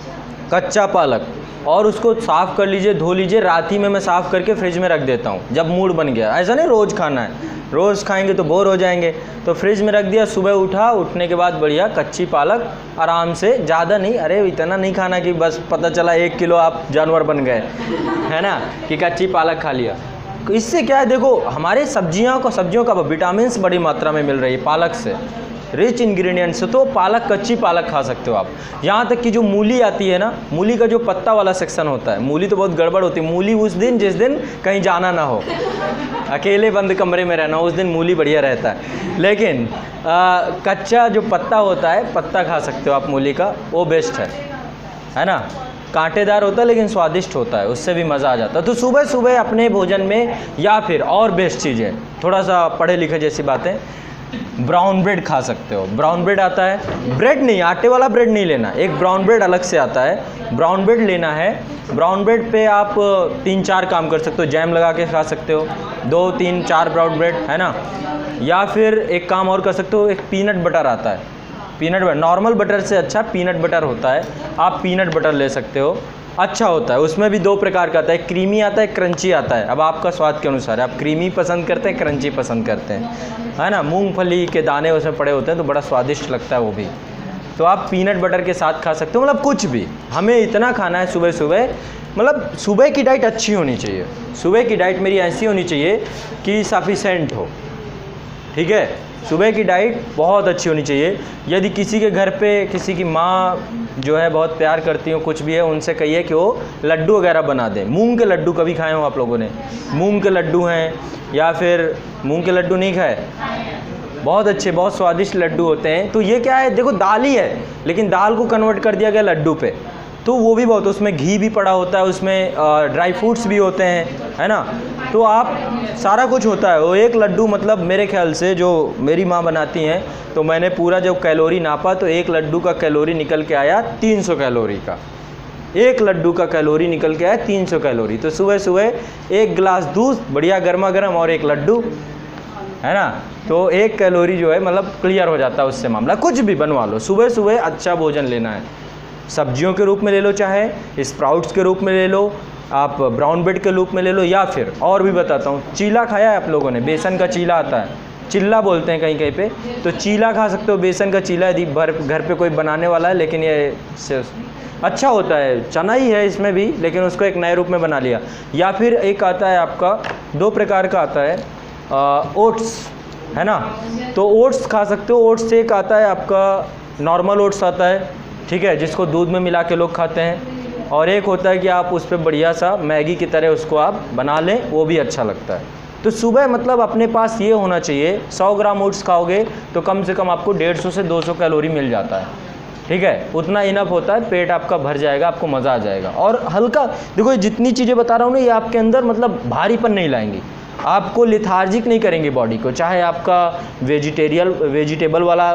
कच्चा पालक, और उसको साफ़ कर लीजिए, धो लीजिए। रात ही में मैं साफ़ करके फ्रिज में रख देता हूँ, जब मूड बन गया। ऐसा नहीं रोज़ खाना है, रोज़ खाएंगे तो बोर हो जाएंगे, तो फ्रिज में रख दिया, सुबह उठा, उठने के बाद बढ़िया कच्ची पालक आराम से, ज़्यादा नहीं, अरे इतना नहीं खाना कि बस पता चला एक किलो आप जानवर बन गए, है ना, कि कच्ची पालक खा लिया। इससे क्या है, देखो हमारे सब्जियों को सब्जियों का विटामिन्स बड़ी मात्रा में मिल रही है पालक से, रिच इंग्रेडिएंट्स। तो पालक, कच्ची पालक खा सकते हो आप। यहाँ तक कि जो मूली आती है ना, मूली का जो पत्ता वाला सेक्शन होता है, मूली तो बहुत गड़बड़ होती है। मूली उस दिन जिस दिन कहीं जाना ना हो, अकेले बंद कमरे में रहना, उस दिन मूली बढ़िया रहता है। लेकिन आ, कच्चा जो पत्ता होता है, पत्ता खा सकते हो आप मूली का, वो बेस्ट है, है ना। कांटेदार होता है लेकिन स्वादिष्ट होता है, उससे भी मज़ा आ जाता है। तो सुबह सुबह अपने भोजन में, या फिर और बेस्ट चीज़ है, थोड़ा सा पढ़े लिखे जैसी बातें, ब्राउन ब्रेड खा सकते हो। ब्राउन ब्रेड आता है, ब्रेड नहीं, आटे वाला ब्रेड नहीं लेना, एक ब्राउन ब्रेड अलग से आता है, ब्राउन ब्रेड लेना है। ब्राउन ब्रेड पे आप तीन चार काम कर सकते हो, जैम लगा के खा सकते हो, दो तीन चार ब्राउन ब्रेड, है ना। या फिर एक काम और कर सकते हो, एक पीनट बटर आता है, पीनट बटर, नॉर्मल बटर से अच्छा पीनट बटर होता है, आप पीनट बटर ले सकते हो, अच्छा होता है। उसमें भी दो प्रकार का आता है, क्रीमी आता है, क्रंची आता है। अब आपका स्वाद के अनुसार है, आप क्रीमी पसंद करते हैं, क्रंची पसंद करते हैं, है ना। मूंगफली के दाने उसमें पड़े होते हैं तो बड़ा स्वादिष्ट लगता है वो भी। तो आप पीनट बटर के साथ खा सकते हो, मतलब कुछ भी। हमें इतना खाना है सुबह सुबह, मतलब सुबह की डाइट अच्छी होनी चाहिए। सुबह की डाइट मेरी ऐसी होनी चाहिए कि सफिशेंट हो, ठीक है। सुबह की डाइट बहुत अच्छी होनी चाहिए। यदि किसी के घर पे किसी की माँ जो है बहुत प्यार करती हो, कुछ भी है, उनसे कहिए कि वो लड्डू वगैरह बना दें। मूंग के लड्डू कभी खाए हो आप लोगों ने? मूंग के लड्डू हैं, या फिर मूंग के लड्डू नहीं खाए? बहुत अच्छे, बहुत स्वादिष्ट लड्डू होते हैं। तो ये क्या है, देखो दाल ही है, लेकिन दाल को कन्वर्ट कर दिया गया लड्डू पे, तो वो भी बहुत, उसमें घी भी पड़ा होता है, उसमें ड्राई फ्रूट्स भी होते हैं, है ना। तो आप सारा कुछ होता है। वो एक लड्डू, मतलब मेरे ख्याल से जो मेरी माँ बनाती हैं, तो मैंने पूरा जब कैलोरी नापा तो एक लड्डू का कैलोरी निकल के आया तीन सौ कैलोरी का। एक लड्डू का कैलोरी निकल के आया तीन सौ कैलोरी। तो सुबह सुबह एक गिलास दूध बढ़िया गर्मा गर्म और एक लड्डू, है ना, तो एक कैलोरी जो है मतलब क्लियर हो जाता है उससे मामला। कुछ भी बनवा लो, सुबह सुबह अच्छा भोजन लेना है। सब्जियों के रूप में ले लो, चाहे स्प्राउट्स के रूप में ले लो, आप ब्राउन ब्रेड के रूप में ले लो, या फिर और भी बताता हूँ, चीला खाया है आप लोगों ने? बेसन का चीला आता है, चिल्ला बोलते हैं कहीं कहीं पे, तो चीला खा सकते हो। बेसन का चीला यदि भर घर पे कोई बनाने वाला है, लेकिन ये अच्छा होता है, चना ही है इसमें भी, लेकिन उसको एक नए रूप में बना लिया। या फिर एक आता है आपका, दो प्रकार का आता है, ओट्स, है ना, तो ओट्स खा सकते हो। ओट्स से एक आता है आपका नॉर्मल ओट्स आता है, ठीक है, जिसको दूध में मिला के लोग खाते हैं, और एक होता है कि आप उस पर बढ़िया सा मैगी की तरह उसको आप बना लें, वो भी अच्छा लगता है। तो सुबह मतलब अपने पास ये होना चाहिए, सौ ग्राम ओट्स खाओगे तो कम से कम आपको डेढ़ सौ से दो सौ कैलोरी मिल जाता है, ठीक है, उतना इनफ होता है, पेट आपका भर जाएगा, आपको मज़ा आ जाएगा। और हल्का, देखो ये जितनी चीज़ें बता रहा हूँ ना, ये आपके अंदर मतलब भारीपन नहीं लाएंगी, आपको लिथार्जिक नहीं करेंगे बॉडी को। चाहे आपका वेजिटेरियल वेजिटेबल वाला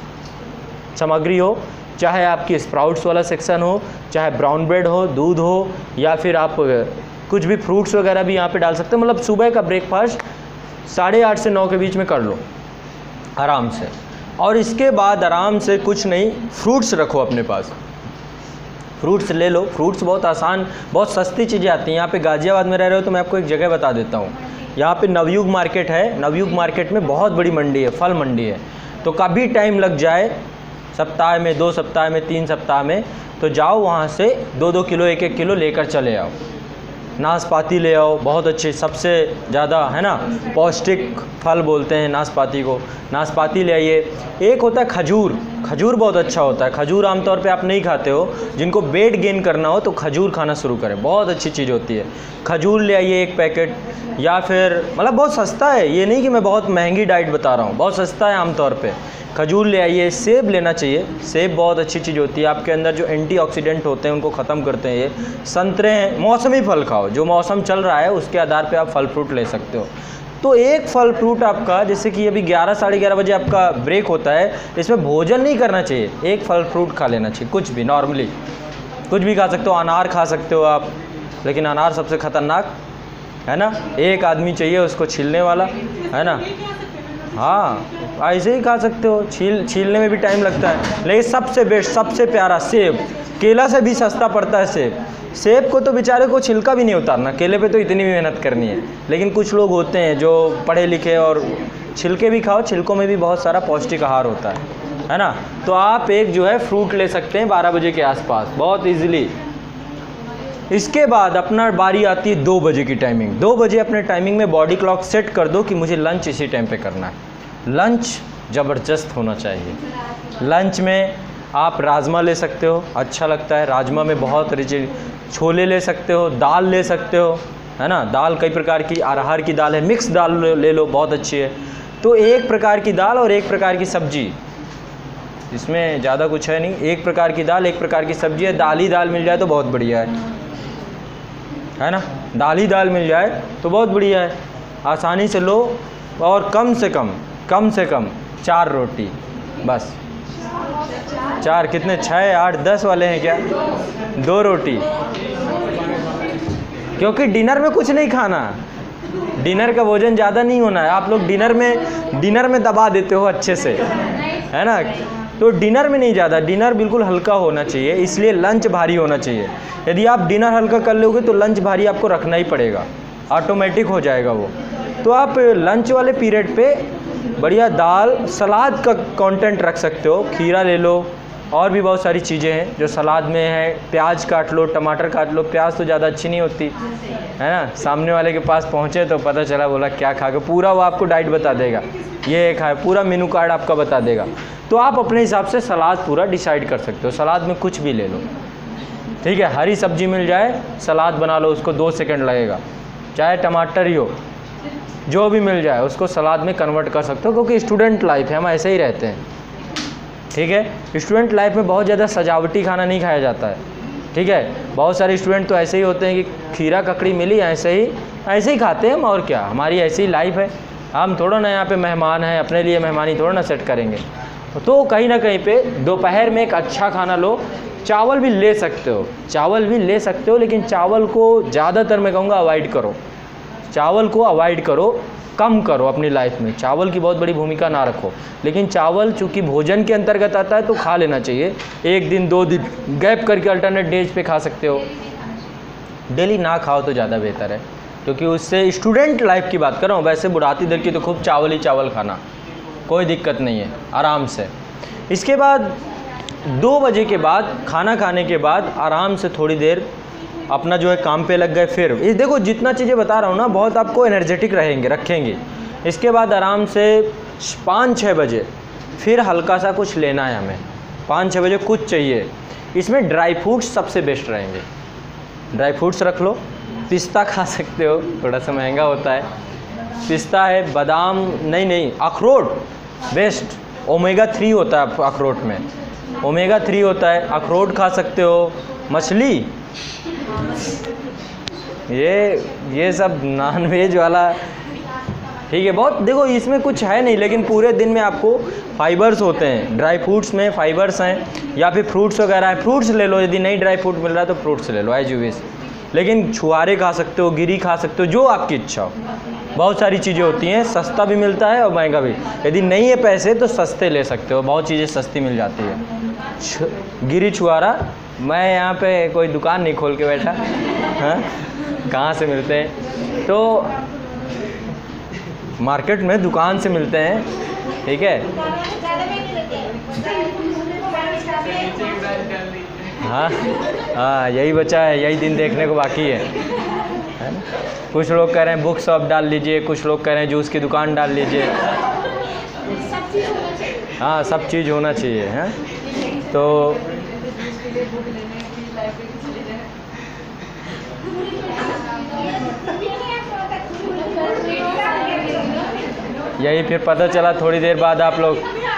सामग्री हो, चाहे आपकी स्प्राउट्स वाला सेक्शन हो, चाहे ब्राउन ब्रेड हो, दूध हो, या फिर आप कुछ भी फ्रूट्स वगैरह भी यहाँ पे डाल सकते हो। मतलब सुबह का ब्रेकफास्ट साढ़े आठ से नौ के बीच में कर लो आराम से, और इसके बाद आराम से कुछ नहीं, फ्रूट्स रखो अपने पास, फ्रूट्स ले लो। फ्रूट्स बहुत आसान, बहुत सस्ती चीज़ें आती हैं। यहाँ पे गाज़ियाबाद में रह रहे हो तो मैं आपको एक जगह बता देता हूँ, यहाँ पे नवयुग मार्केट है। नवयुग मार्केट में बहुत बड़ी मंडी है, फल मंडी है। तो कभी टाइम लग जाए सप्ताह में, दो सप्ताह में, तीन सप्ताह में, तो जाओ वहाँ से दो दो किलो एक एक किलो लेकर चले आओ। नाशपाती ले आओ, बहुत अच्छे, सबसे ज़्यादा है ना पौष्टिक फल बोलते हैं नाशपाती को, नाशपाती ले आइए। एक होता है खजूर, खजूर बहुत अच्छा होता है। खजूर आमतौर पे आप नहीं खाते हो, जिनको वेट गेन करना हो तो खजूर खाना शुरू करें, बहुत अच्छी चीज़ होती है। खजूर ले आइए एक पैकेट, या फिर मतलब बहुत सस्ता है, ये नहीं कि मैं बहुत महंगी डाइट बता रहा हूँ, बहुत सस्ता है आमतौर पे। खजूर ले आइए। सेब लेना चाहिए, सेब बहुत अच्छी चीज़ होती है, आपके अंदर जो एंटीऑक्सीडेंट होते हैं उनको ख़त्म करते हैं ये। संतरे हैं, मौसमी फल खाओ, जो मौसम चल रहा है उसके आधार पे आप फल फ्रूट ले सकते हो। तो एक फल फ्रूट आपका, जैसे कि अभी ग्यारह साढ़े ग्यारह बजे आपका ब्रेक होता है, इसमें भोजन नहीं करना चाहिए, एक फल फ्रूट खा लेना चाहिए, कुछ भी, नॉर्मली कुछ भी खा सकते हो। अनार खा सकते हो आप, लेकिन अनार सबसे ख़तरनाक है ना, एक आदमी चाहिए उसको छीलने वाला, है ना। हाँ, ऐसे ही खा सकते हो, छील छीलने में भी टाइम लगता है। लेकिन सबसे बेस्ट, सबसे प्यारा सेब, केला से भी सस्ता पड़ता है सेब। सेब को तो बेचारे को छिलका भी नहीं उतारना, केले पे तो इतनी भी मेहनत करनी है। लेकिन कुछ लोग होते हैं जो पढ़े लिखे और छिलके भी खाओ, छिलकों में भी बहुत सारा पौष्टिक आहार होता है, है ना। तो आप एक जो है फ्रूट ले सकते हैं बारह बजे के आसपास, बहुत ईजिली। इसके बाद अपना बारी आती है दो बजे की टाइमिंग। दो बजे अपने टाइमिंग में बॉडी क्लॉक सेट कर दो कि मुझे लंच इसी टाइम पे करना है। लंच ज़बरदस्त होना चाहिए। लंच में आप राजमा ले सकते हो, अच्छा लगता है, राजमा में बहुत रिच। छोले ले सकते हो, दाल ले सकते हो, है ना। दाल कई प्रकार की, अरहर की दाल है, मिक्स दाल ले लो, बहुत अच्छी है। तो एक प्रकार की दाल और एक प्रकार की सब्जी, इसमें ज़्यादा कुछ है नहीं, एक प्रकार की दाल एक प्रकार की सब्जी है। दाल ही दाल मिल जाए तो बहुत बढ़िया है, है ना। दाल ही दाल मिल जाए तो बहुत बढ़िया है, आसानी से लो। और कम से कम कम से कम चार रोटी बस। चार कितने, छः आठ दस वाले हैं क्या? दो रोटी, क्योंकि डिनर में कुछ नहीं खाना, डिनर का भोजन ज़्यादा नहीं होना है। आप लोग डिनर में डिनर में दबा देते हो अच्छे से, है ना। तो डिनर में नहीं ज़्यादा, डिनर बिल्कुल हल्का होना चाहिए, इसलिए लंच भारी होना चाहिए। यदि आप डिनर हल्का कर लोगे तो लंच भारी आपको रखना ही पड़ेगा, ऑटोमेटिक हो जाएगा वो। तो आप लंच वाले पीरियड पे बढ़िया दाल, सलाद का कंटेंट रख सकते हो, खीरा ले लो, और भी बहुत सारी चीज़ें हैं जो सलाद में है। प्याज काट लो, टमाटर काट लो, प्याज तो ज़्यादा अच्छी नहीं होती, है ना। सामने वाले के पास पहुँचे तो पता चला बोला क्या खा के, पूरा वो आपको डाइट बता देगा, ये खाए, पूरा मेनू कार्ड आपका बता देगा। तो आप अपने हिसाब से सलाद पूरा डिसाइड कर सकते हो, सलाद में कुछ भी ले लो, ठीक है। हरी सब्जी मिल जाए, सलाद बना लो, उसको दो सेकंड लगेगा, चाहे टमाटर ही हो, जो भी मिल जाए उसको सलाद में कन्वर्ट कर सकते हो, क्योंकि स्टूडेंट लाइफ है, हम ऐसे ही रहते हैं, ठीक है। स्टूडेंट लाइफ में बहुत ज़्यादा सजावटी खाना नहीं खाया जाता है, ठीक है। बहुत सारे स्टूडेंट तो ऐसे ही होते हैं कि खीरा ककड़ी मिली ऐसे ही ऐसे ही खाते हैं हम, और क्या, हमारी ऐसी ही लाइफ है। हम थोड़ा ना यहाँ पे मेहमान हैं, अपने लिए मेहमानी थोड़ा ना सेट करेंगे। तो कहीं ना कहीं पे दोपहर में एक अच्छा खाना लो। चावल भी ले सकते हो, चावल भी ले सकते हो, लेकिन चावल को ज़्यादातर मैं कहूँगा अवॉइड करो, चावल को अवॉइड करो, कम करो अपनी लाइफ में। चावल की बहुत बड़ी भूमिका ना रखो, लेकिन चावल चूँकि भोजन के अंतर्गत आता है तो खा लेना चाहिए। एक दिन दो दिन गैप करके अल्टरनेट डेज पे खा सकते हो, डेली ना खाओ तो ज़्यादा बेहतर है, क्योंकि उससे स्टूडेंट लाइफ की बात कर रहा हूँ। वैसे बुढ़ाती दल की तो खूब चावल ही चावल खाना, कोई दिक्कत नहीं है, आराम से। इसके बाद दो बजे के बाद, खाना खाने के बाद आराम से थोड़ी देर अपना जो है काम पे लग गए। फिर इस देखो जितना चीज़ें बता रहा हूँ ना, बहुत आपको एनर्जेटिक रहेंगे रखेंगे। इसके बाद आराम से पाँच छः बजे फिर हल्का सा कुछ लेना है हमें, पाँच छः बजे कुछ चाहिए। इसमें ड्राई फ्रूट्स सबसे बेस्ट रहेंगे, ड्राई फ्रूट्स रख लो। पिस्ता खा सकते हो, थोड़ा सा महंगा होता है, पिस्ता है, बादाम, नहीं नहीं अखरोट बेस्ट, ओमेगा थ्री होता है अखरोट में, ओमेगा थ्री होता है, अखरोट खा सकते हो। मछली, ये ये सब नॉन वेज वाला, ठीक है। बहुत देखो इसमें कुछ है नहीं, लेकिन पूरे दिन में आपको फाइबर्स होते हैं, ड्राई फ्रूट्स में फाइबर्स हैं, या फिर फ्रूट्स वगैरह है, फ्रूट्स ले लो। यदि नहीं ड्राई फ्रूट मिल रहा है तो फ्रूट्स ले लो एज यू विश, लेकिन छुआरे खा सकते हो, गिरी खा सकते हो, जो आपकी इच्छा हो। बहुत सारी चीज़ें होती हैं, सस्ता भी मिलता है और महंगा भी। यदि नहीं है पैसे तो सस्ते ले सकते हो, बहुत चीज़ें सस्ती मिल जाती है। गिरी छुआरा, मैं यहाँ पे कोई दुकान नहीं खोल के बैठा, हाँ, कहाँ से मिलते हैं? तो मार्केट में दुकान से मिलते हैं, ठीक है। हाँ हाँ, यही बचा है, यही दिन देखने को बाकी है, है ना। कुछ लोग कह रहे हैं बुक शॉप डाल लीजिए, कुछ लोग कह रहे हैं जूस की दुकान डाल लीजिए। हाँ, सब चीज़ होना चाहिए, हैं। तो यही फिर पता चला थोड़ी देर बाद आप लोग,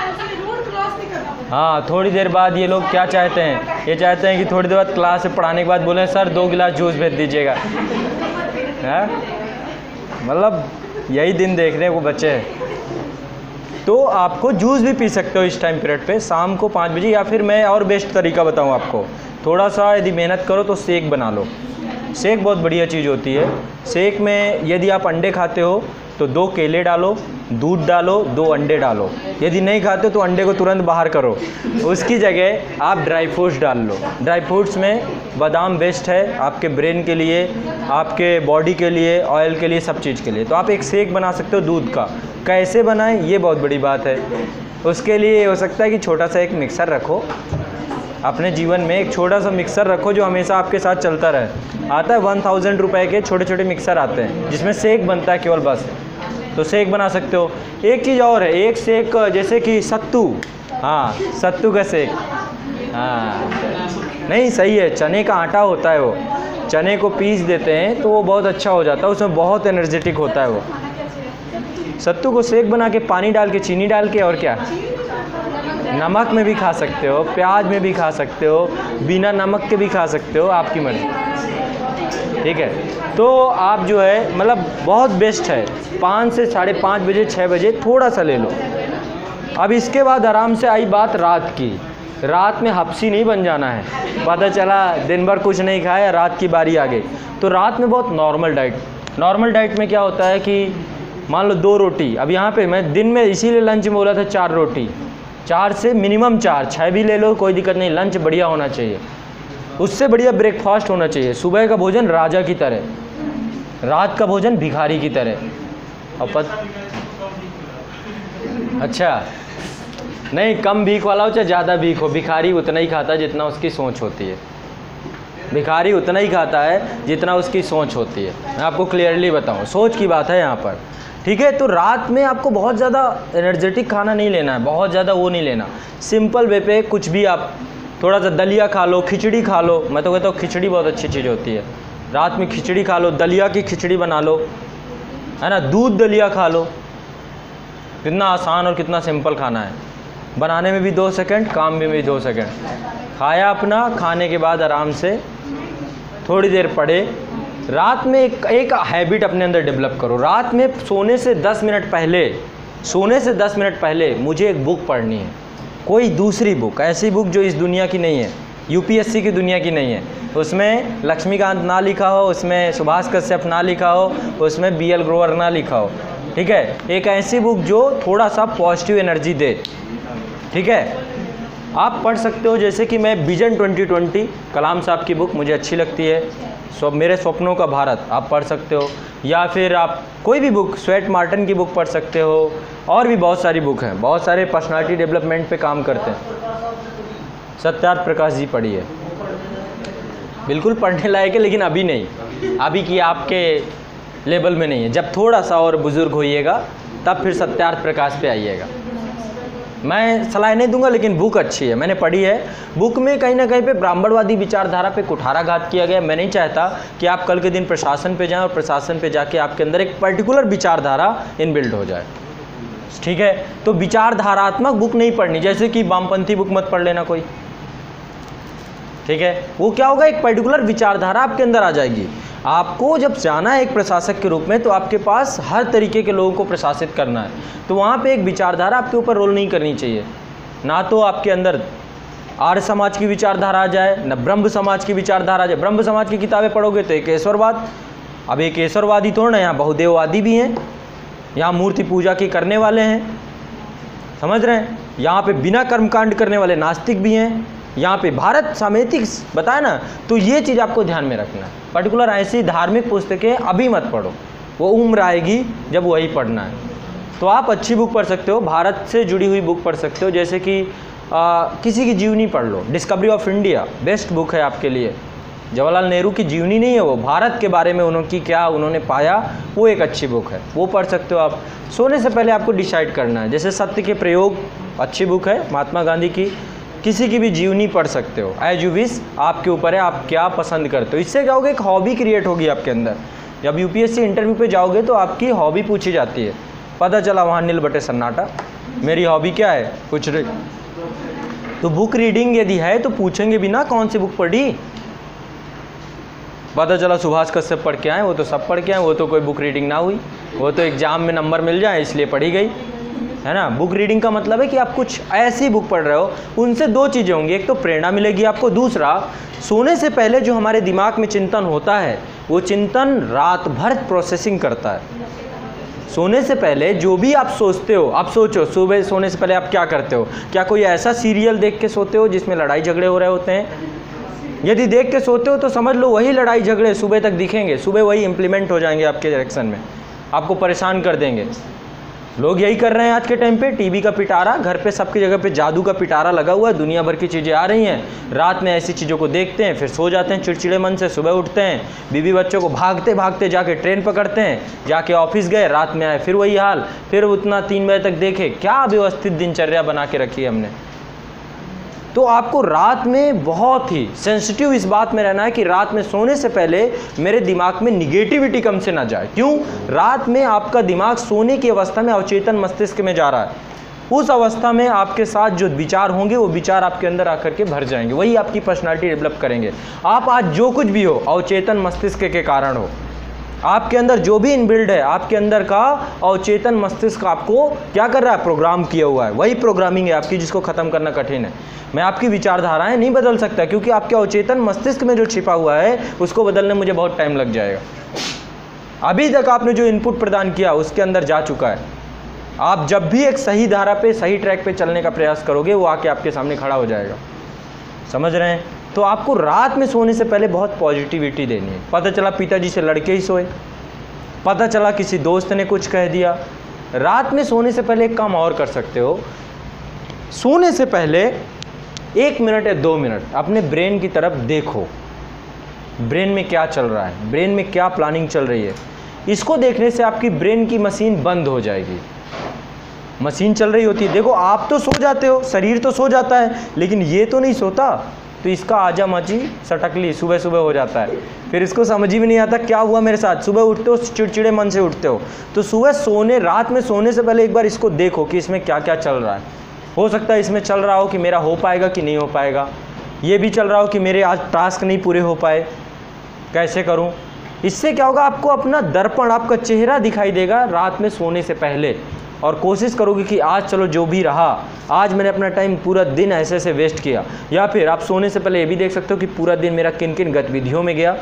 हाँ थोड़ी देर बाद ये लोग क्या चाहते हैं, ये चाहते हैं कि थोड़ी देर बाद क्लास से पढ़ाने के बाद बोले सर दो गिलास जूस भेज दीजिएगा, है। मतलब यही दिन देखने को बचे हैं। तो आपको जूस भी पी सकते हो इस टाइम पीरियड पे, शाम को पाँच बजे, या फिर मैं और बेस्ट तरीका बताऊँ आपको, थोड़ा सा यदि मेहनत करो तो शेक बना लो। शेक बहुत बढ़िया चीज़ होती है। शेक में यदि आप अंडे खाते हो तो दो केले डालो, दूध डालो, दो अंडे डालो। यदि नहीं खाते तो अंडे को तुरंत बाहर करो, उसकी जगह आप ड्राई फ्रूट्स डाल लो। ड्राई फ्रूट्स में बादाम बेस्ट है आपके ब्रेन के लिए, आपके बॉडी के लिए, ऑयल के लिए, सब चीज़ के लिए। तो आप एक शेक बना सकते हो दूध का। कैसे बनाएं ये बहुत बड़ी बात है। उसके लिए हो सकता है कि छोटा सा एक मिक्सर रखो अपने जीवन में, एक छोटा सा मिक्सर रखो जो हमेशा आपके साथ चलता रहे। आता है वन थाउजेंड रुपये के छोटे छोटे मिक्सर आते हैं जिसमें शेक बनता है केवल, बस। तो शेक बना सकते हो। एक चीज़ और है, एक शेक जैसे कि सत्तू, हाँ सत्तू का शेक, हाँ नहीं सही है, चने का आटा होता है, वो चने को पीस देते हैं तो वो बहुत अच्छा हो जाता है, उसमें बहुत एनर्जेटिक होता है वो। सत्तू को शेक बना के पानी डाल के, चीनी डाल के, और क्या, नमक में भी खा सकते हो, प्याज में भी खा सकते हो, बिना नमक के भी खा सकते हो, आपकी मर्ज़ी, ठीक है। तो आप जो है मतलब बहुत बेस्ट है, पाँच से साढ़े पाँच बजे छः बजे थोड़ा सा ले लो। अब इसके बाद आराम से आई बात रात की। रात में हफ्सी नहीं बन जाना है। पता चला दिन भर कुछ नहीं खाया, रात की बारी आ गई, तो रात में बहुत नॉर्मल डाइट। नॉर्मल डाइट में क्या होता है कि मान लो दो रोटी, अब यहाँ पे मैं दिन में इसीलिए लंच में बोला था चार रोटी, चार से मिनिमम चार, छः भी ले लो कोई दिक्कत नहीं, लंच बढ़िया होना चाहिए। उससे बढ़िया ब्रेकफास्ट होना चाहिए। सुबह का भोजन राजा की तरह, रात का भोजन भिखारी की तरह। और पत अच्छा नहीं, कम भीख वाला हो चाहे ज़्यादा भीख हो, भिखारी उतना ही खाता है जितना उसकी सोच होती है। भिखारी उतना ही खाता है जितना उसकी सोच होती है। मैं आपको क्लियरली बताऊं, सोच की बात है यहाँ पर, ठीक है। तो रात में आपको बहुत ज़्यादा एनर्जेटिक खाना नहीं लेना है, बहुत ज़्यादा वो नहीं लेना। सिंपल वे पे कुछ भी, आप थोड़ा सा दलिया खा लो, खिचड़ी खा लो। मैं तो कहता हूँ खिचड़ी बहुत अच्छी चीज़ होती है। रात में खिचड़ी खा लो, दलिया की खिचड़ी बना लो, है ना, दूध दलिया खा लो। कितना आसान और कितना सिंपल खाना है, बनाने में भी दो सेकंड, काम में भी दो सेकंड। खाया अपना, खाने के बाद आराम से थोड़ी देर पढ़े। रात में एक एक हैबिट अपने अंदर डेवलप करो। रात में सोने से दस मिनट पहले, सोने से दस मिनट पहले मुझे एक बुक पढ़नी है, कोई दूसरी बुक, ऐसी बुक जो इस दुनिया की नहीं है, यूपीएससी की दुनिया की नहीं है। उसमें लक्ष्मीकांत ना लिखा हो, उसमें सुभाष कश्यप ना लिखा हो, उसमें बी एल ग्रोवर ना लिखा हो, ठीक है। एक ऐसी बुक जो थोड़ा सा पॉजिटिव एनर्जी दे, ठीक है। आप पढ़ सकते हो, जैसे कि मैं विजन ट्वेंटी ट्वेंटी, कलाम साहब की बुक मुझे अच्छी लगती है। सो मेरे सपनों का भारत आप पढ़ सकते हो, या फिर आप कोई भी बुक, स्वेट मार्टिन की बुक पढ़ सकते हो। और भी बहुत सारी बुक हैं, बहुत सारे पर्सनालिटी डेवलपमेंट पे काम करते हैं। सत्यार्थ प्रकाश जी पढ़िए, बिल्कुल पढ़ने लायक है, लेकिन अभी नहीं, अभी की आपके लेवल में नहीं है। जब थोड़ा सा और बुज़ुर्ग होइएगा तब फिर सत्यार्थ प्रकाश पे आइएगा। मैं सलाह नहीं दूंगा, लेकिन बुक अच्छी है, मैंने पढ़ी है। बुक में कहीं ना कहीं पे ब्राह्मणवादी विचारधारा पे कुठाराघात किया गया। मैं नहीं चाहता कि आप कल के दिन प्रशासन पे जाएं और प्रशासन पे जाके आपके अंदर एक पर्टिकुलर विचारधारा इनबिल्ड हो जाए, ठीक है। तो विचारधारात्मक बुक नहीं पढ़नी, जैसे कि वामपंथी बुक मत पढ़ लेना कोई, ठीक है। वो क्या होगा, एक पर्टिकुलर विचारधारा आपके अंदर आ जाएगी। आपको जब जाना है एक प्रशासक के रूप में, तो आपके पास हर तरीके के लोगों को प्रशासित करना है, तो वहाँ पे एक विचारधारा आपके ऊपर रोल नहीं करनी चाहिए। ना तो आपके अंदर आर्य समाज की विचारधारा आ जाए, न ब्रह्म समाज की विचारधारा आ जाए। ब्रह्म समाज की किताबें पढ़ोगे तो एक ईश्वरवाद, अब एक ईश्वरवादी थोड़ा ना, यहाँ बहुदेववादी भी हैं, यहाँ मूर्ति पूजा की करने वाले हैं, समझ रहे हैं, यहाँ पे बिना कर्मकांड करने वाले नास्तिक भी हैं, यहाँ पे भारत सामेतिक बताया ना। तो ये चीज़ आपको ध्यान में रखना है। पर्टिकुलर ऐसी धार्मिक पुस्तकें अभी मत पढ़ो, वो उम्र आएगी जब वही पढ़ना है। तो आप अच्छी बुक पढ़ सकते हो, भारत से जुड़ी हुई बुक पढ़ सकते हो, जैसे कि आ, किसी की जीवनी पढ़ लो, discovery of India best book है आपके लिए। जवाहरलाल नेहरू की जीवनी नहीं है वो, भारत के बारे में उन्होंने क्या उन्होंने पाया, वो एक अच्छी बुक है, वो पढ़ सकते हो आप। सोने से पहले आपको डिसाइड करना है, जैसे सत्य के प्रयोग अच्छी बुक है महात्मा गांधी की, किसी की भी जीवनी पढ़ सकते हो, एज यू विश, आपके ऊपर है आप क्या पसंद करते हो। इससे क्या होगा, एक हॉबी क्रिएट होगी आपके अंदर। जब यूपीएससी इंटरव्यू पे जाओगे तो आपकी हॉबी पूछी जाती है, पता चला वहाँ नील बटे सन्नाटा, मेरी हॉबी क्या है, कुछ नहीं। तो बुक रीडिंग यदि है तो पूछेंगे भी ना कौन सी बुक पढ़ी, पता चला सुभाष कश्यप पढ़ के आए, वो तो सब पढ़ के आए, वो तो कोई बुक रीडिंग ना हुई, वो तो एग्जाम में नंबर मिल जाए इसलिए पढ़ी गई, है ना। बुक रीडिंग का मतलब है कि आप कुछ ऐसी बुक पढ़ रहे हो, उनसे दो चीज़ें होंगी, एक तो प्रेरणा मिलेगी आपको, दूसरा सोने से पहले जो हमारे दिमाग में चिंतन होता है वो चिंतन रात भर प्रोसेसिंग करता है। सोने से पहले जो भी आप सोचते हो, आप सोचो सुबह सोने से पहले आप क्या करते हो, क्या कोई ऐसा सीरियल देख के सोते हो जिसमें लड़ाई झगड़े हो रहे होते हैं? यदि देख के सोते हो तो समझ लो वही लड़ाई झगड़े सुबह तक दिखेंगे, सुबह वही इम्प्लीमेंट हो जाएंगे आपके डायरेक्शन में, आपको परेशान कर देंगे। लोग यही कर रहे हैं आज के टाइम पे, टीवी का पिटारा, घर पे सबकी जगह पे जादू का पिटारा लगा हुआ है, दुनिया भर की चीज़ें आ रही हैं, रात में ऐसी चीज़ों को देखते हैं, फिर सो जाते हैं चिड़चिड़े मन से, सुबह उठते हैं, बीवी बच्चों को भागते भागते जाके ट्रेन पकड़ते हैं, जाके ऑफिस गए, रात में आए फिर वही हाल, फिर उतना तीन बजे तक देखे, क्या व्यवस्थित दिनचर्या बना के रखी है हमने। तो आपको रात में बहुत ही सेंसिटिव इस बात में रहना है कि रात में सोने से पहले मेरे दिमाग में निगेटिविटी कम से ना जाए। क्यों? रात में आपका दिमाग सोने की अवस्था में अवचेतन मस्तिष्क में जा रहा है, उस अवस्था में आपके साथ जो विचार होंगे वो विचार आपके अंदर आकर के भर जाएंगे, वही आपकी पर्सनालिटी डेवलप करेंगे। आप आज जो कुछ भी हो अवचेतन मस्तिष्क के कारण हो, आपके अंदर जो भी इनबिल्ड है, आपके अंदर का अवचेतन मस्तिष्क आपको क्या कर रहा है, प्रोग्राम किया हुआ है, वही प्रोग्रामिंग है आपकी, जिसको ख़त्म करना कठिन है। मैं आपकी विचारधाराएं नहीं बदल सकता, क्योंकि आपके अवचेतन मस्तिष्क में जो छिपा हुआ है उसको बदलने मुझे बहुत टाइम लग जाएगा। अभी तक आपने जो इनपुट प्रदान किया उसके अंदर जा चुका है। आप जब भी एक सही धारा पे, सही ट्रैक पे चलने का प्रयास करोगे, वो आके आपके सामने खड़ा हो जाएगा। समझ रहे हैं? तो आपको रात में सोने से पहले बहुत पॉजिटिविटी देनी है। पता चला पिताजी से लड़के ही सोए, पता चला किसी दोस्त ने कुछ कह दिया, रात में सोने से पहले एक काम और कर सकते हो, सोने से पहले एक मिनट या दो मिनट अपने ब्रेन की तरफ देखो, ब्रेन में क्या चल रहा है, ब्रेन में क्या प्लानिंग चल रही है। इसको देखने से आपकी ब्रेन की मशीन बंद हो जाएगी। मशीन चल रही होती है, देखो आप तो सो जाते हो, शरीर तो सो जाता है, लेकिन ये तो नहीं सोता, तो इसका आजा मची सटकली सुबह सुबह हो जाता है, फिर इसको समझ ही भी नहीं आता क्या हुआ मेरे साथ। सुबह उठते हो चिड़चिड़े मन से उठते हो, तो सुबह सोने रात में सोने से पहले एक बार इसको देखो कि इसमें क्या क्या चल रहा है। हो सकता है इसमें चल रहा हो कि मेरा हो पाएगा कि नहीं हो पाएगा, ये भी चल रहा हो कि मेरे आज टास्क नहीं पूरे हो पाए, कैसे करूं। इससे क्या होगा, आपको अपना दर्पण, आपका चेहरा दिखाई देगा रात में सोने से पहले, और कोशिश करोगे कि आज चलो जो भी रहा, आज मैंने अपना टाइम पूरा दिन ऐसे ऐसे वेस्ट किया। या फिर आप सोने से पहले ये भी देख सकते हो कि पूरा दिन मेरा किन किन गतिविधियों में गया,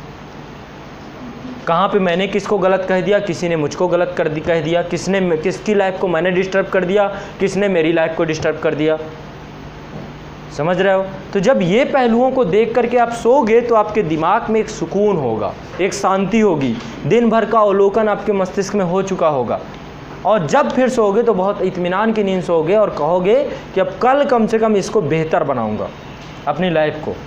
कहाँ पे मैंने किसको गलत कह दिया, किसी ने मुझको गलत कर दी कह दिया, किसने किसकी लाइफ को मैंने डिस्टर्ब कर दिया, किसने मेरी लाइफ को डिस्टर्ब कर दिया। समझ रहे हो? तो जब ये पहलुओं को देख करके आप सोओगे तो आपके दिमाग में एक सुकून होगा, एक शांति होगी, दिन भर का अवलोकन आपके मस्तिष्क में हो चुका होगा, और जब फिर सोओगे तो बहुत इत्मीनान की नींद सोओगे और कहोगे कि अब कल कम से कम इसको बेहतर बनाऊंगा अपनी लाइफ को।